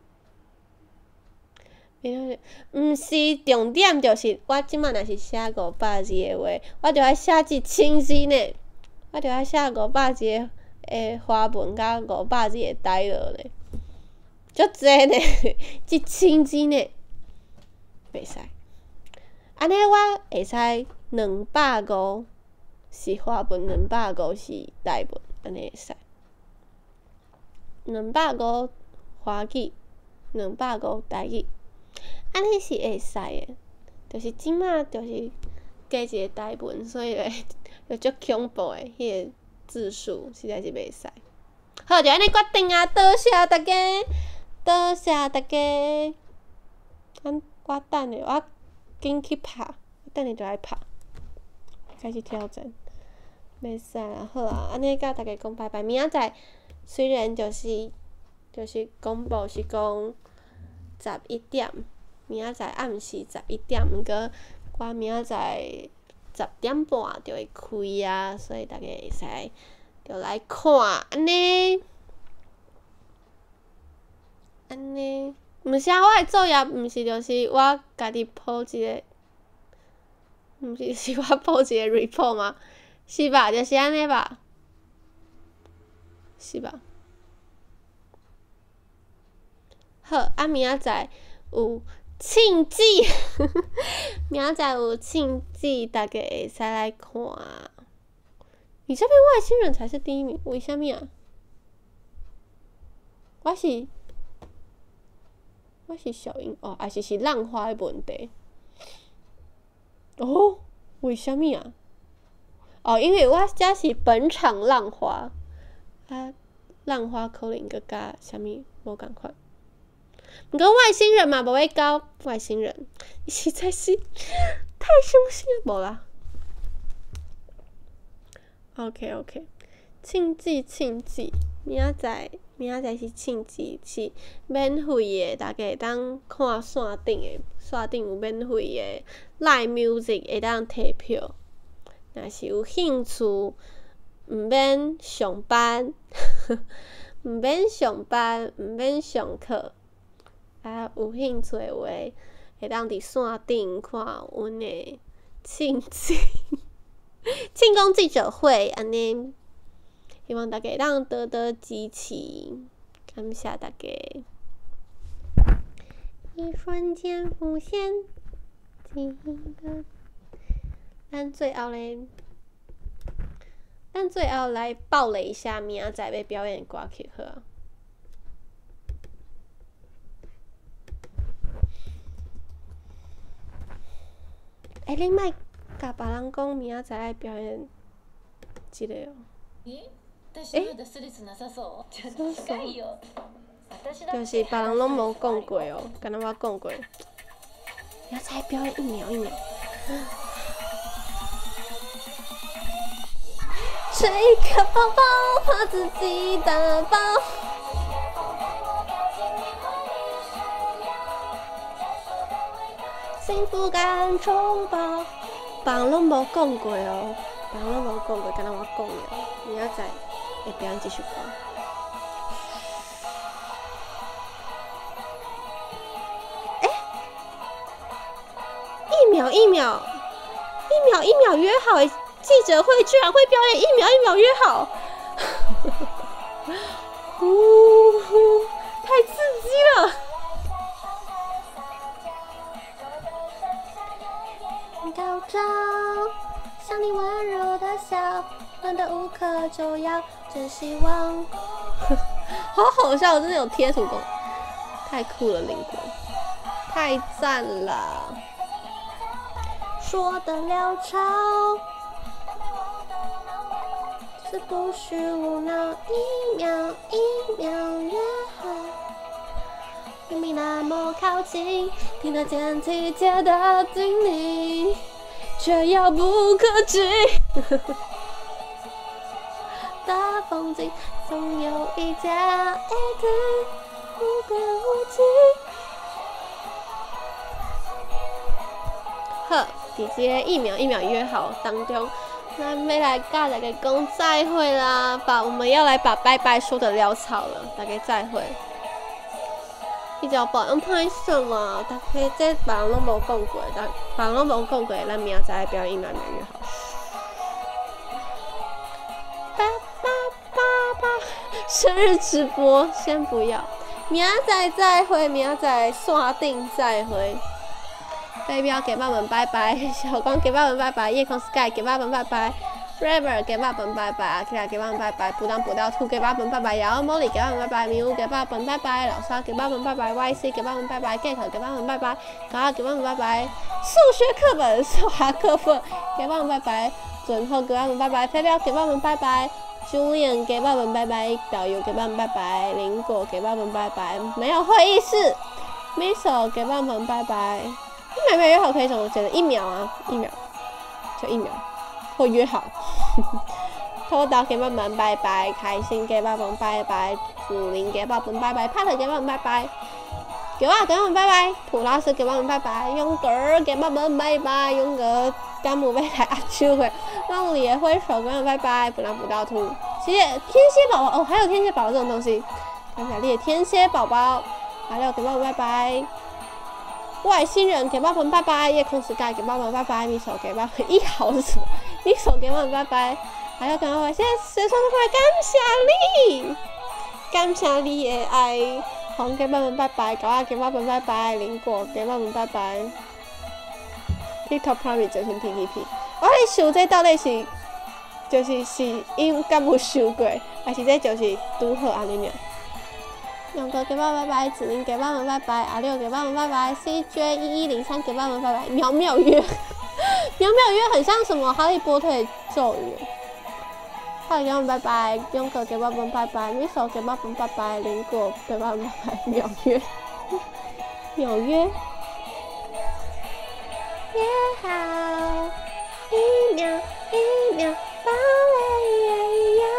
毋是重点，就是我即摆若是写500字的话，我着爱写1000字呢。我着爱写500字的华文甲500字的台语呢，足济呢，1000字呢，袂使。安尼我会使250是华文，250是台文，安尼会使。250华语，250台语。安尼是会使的，就是即马就是加一个台文，所以就足恐怖的，迄个字数实在是袂使。好，就安尼决定啊！多谢大家，多谢大家。我等下，我紧去拍，我等下就来拍，开始挑战。袂使啦，好啊，安尼甲大家讲拜拜。明仔载虽然就是公布是讲11点。明仔载暗时11点，毋过我明仔载10点半就会开啊，所以大家会使就来看安尼。毋是啊，我的作业毋是就是我家己铺一个，毋是是我铺一个 report 吗？是吧？就是安尼吧？是吧？好，明仔载有庆忌，明仔载有庆忌，大家会使来看。你这边外星人才是第1名，为虾米啊？我是小樱哦，还是浪花的问题？哦，为虾米啊？哦，因为我遮是本场浪花，浪花可能佮甲虾米无共款。毋过外星人嘛，无会搞外星人，实在是太伤心了，无啦。OK， 庆忌，明仔载是庆忌，是免费的，大家会当看线顶有免费的 Live Music 会当摕票。若是有兴趣，毋免上班，毋免上课。有兴趣的话，会当伫线顶看阮的庆功记者会，安尼希望大家能多多支持，感谢大家。一瞬间浮现几个，咱最后来爆雷一下明仔载要表演的歌曲好啊。恁莫甲别人讲明仔载爱表演即个哦。就是别人拢无讲过哦，敢若我讲过。明仔载表演1秒。吹个泡泡，把自己打包。幸福感充饱，别人拢无讲过哦，别人拢无讲过，敢若我讲的。明仔载会表演这首歌。1秒约好的记者会居然会表演1秒约好，太刺激了！高照，像你温柔的笑，暖得无可救药，真希望。好好笑，我真的有贴图功，太酷了，林国，太赞了！说得潦草，是不许无脑，1秒约好。明明那么靠近，听得见体贴的叮咛，却遥不可及。大风景总有一家一定无边无际。好。伫即个1秒约好当中，咱要来甲大家讲再会啦！我们要来把拜拜说得潦草了，大家再会。伊就保养歹势啦，大家这别人拢无讲过，别人拢无讲过，咱明仔载表演1秒约好。生日直播先不要，明仔载再会，明仔载线顶再会。代表给爸们拜拜，小光给爸们拜拜，夜空 sky 给爸们拜拜 ，River 给爸们拜拜，阿 Kira 给爸们拜拜，不当不掉兔给爸们拜拜，瑶 Molly 给爸们拜拜，迷雾给爸们拜拜，老沙给爸们拜拜 ，YC 给爸们拜拜 ，Get 给爸们拜拜，高给爸们拜拜，数学课本、数学课本给爸们拜拜，准后给爸们拜拜，飞镖给爸们拜拜。Julian 给爸们拜拜，导游给爸们拜拜，林果给爸们拜拜，没有会议室 ，Miso 给爸们拜拜。1秒约好可以怎么觉得1秒啊？1秒，就1秒，或约好。偷刀给爸爸们拜拜，开心给爸爸们拜拜，祖林给爸爸们拜拜，帕特给爸爸们拜拜，给爸爸们拜拜，普拉斯给爸爸们拜拜，勇哥给爸爸们拜拜，勇哥甘姆贝来阿秋会，梦里的挥手给爸爸们拜拜，不然不到兔，谢谢天蝎宝宝哦，还有天蝎宝宝这种东西，看起来列天蝎宝宝，还有给爸爸们拜拜。外星人给爸爸们拜拜，夜空时盖给爸爸们拜拜，米手给爸爸们1毫是什么？米手给爸爸们拜拜，还有跟爸爸谢谢谁说的拜，感谢你的爱，红给爸爸们拜拜，高雅给爸爸们拜拜，林果给爸爸们拜拜 ，TikTok Prime 就算 PPP， 我咧想这到底是因敢有想过，还是这就是拄好安尼尔？勇哥给爸爸拜拜，子林给爸爸拜拜，阿六给爸爸拜拜 ，CJ1103给爸爸拜拜，秒秒约，秒秒约很像什么哈利波特的咒语。哈利给爸爸拜拜，勇哥给爸爸拜拜，米手给爸爸拜拜，林果给爸爸拜拜，秒约，秒约，约好1秒爆雷呀！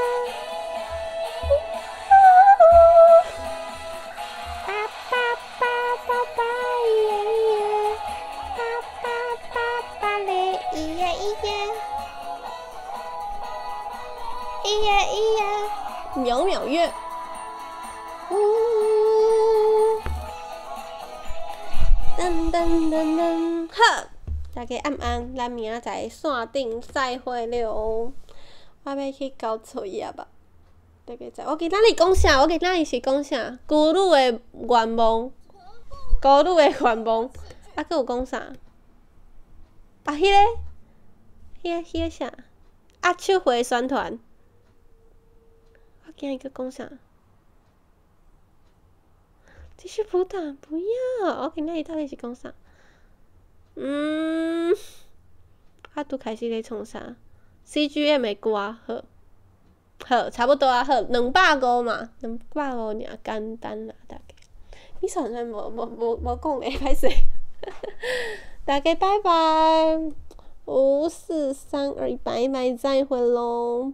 秒秒约，噔噔噔噔，好，大家晚安，咱明仔载线顶再会了，我要去交作业吧。 大家知。我今仔日讲啥？我今仔日是讲啥？孤女的愿望，孤女的愿望。啊，佮有讲啥？啊，迄个啥？啊，手回宣传。我今日佮讲啥？继续补打，不要！我今仔日到底是讲啥？啊，拄开始咧创啥 ？CGM 的歌，好，差不多啊，好，250嘛，250尔，简单啦，大家。你算算无讲诶，歹势。大家拜拜，5、4、3、2、拜拜，再会咯。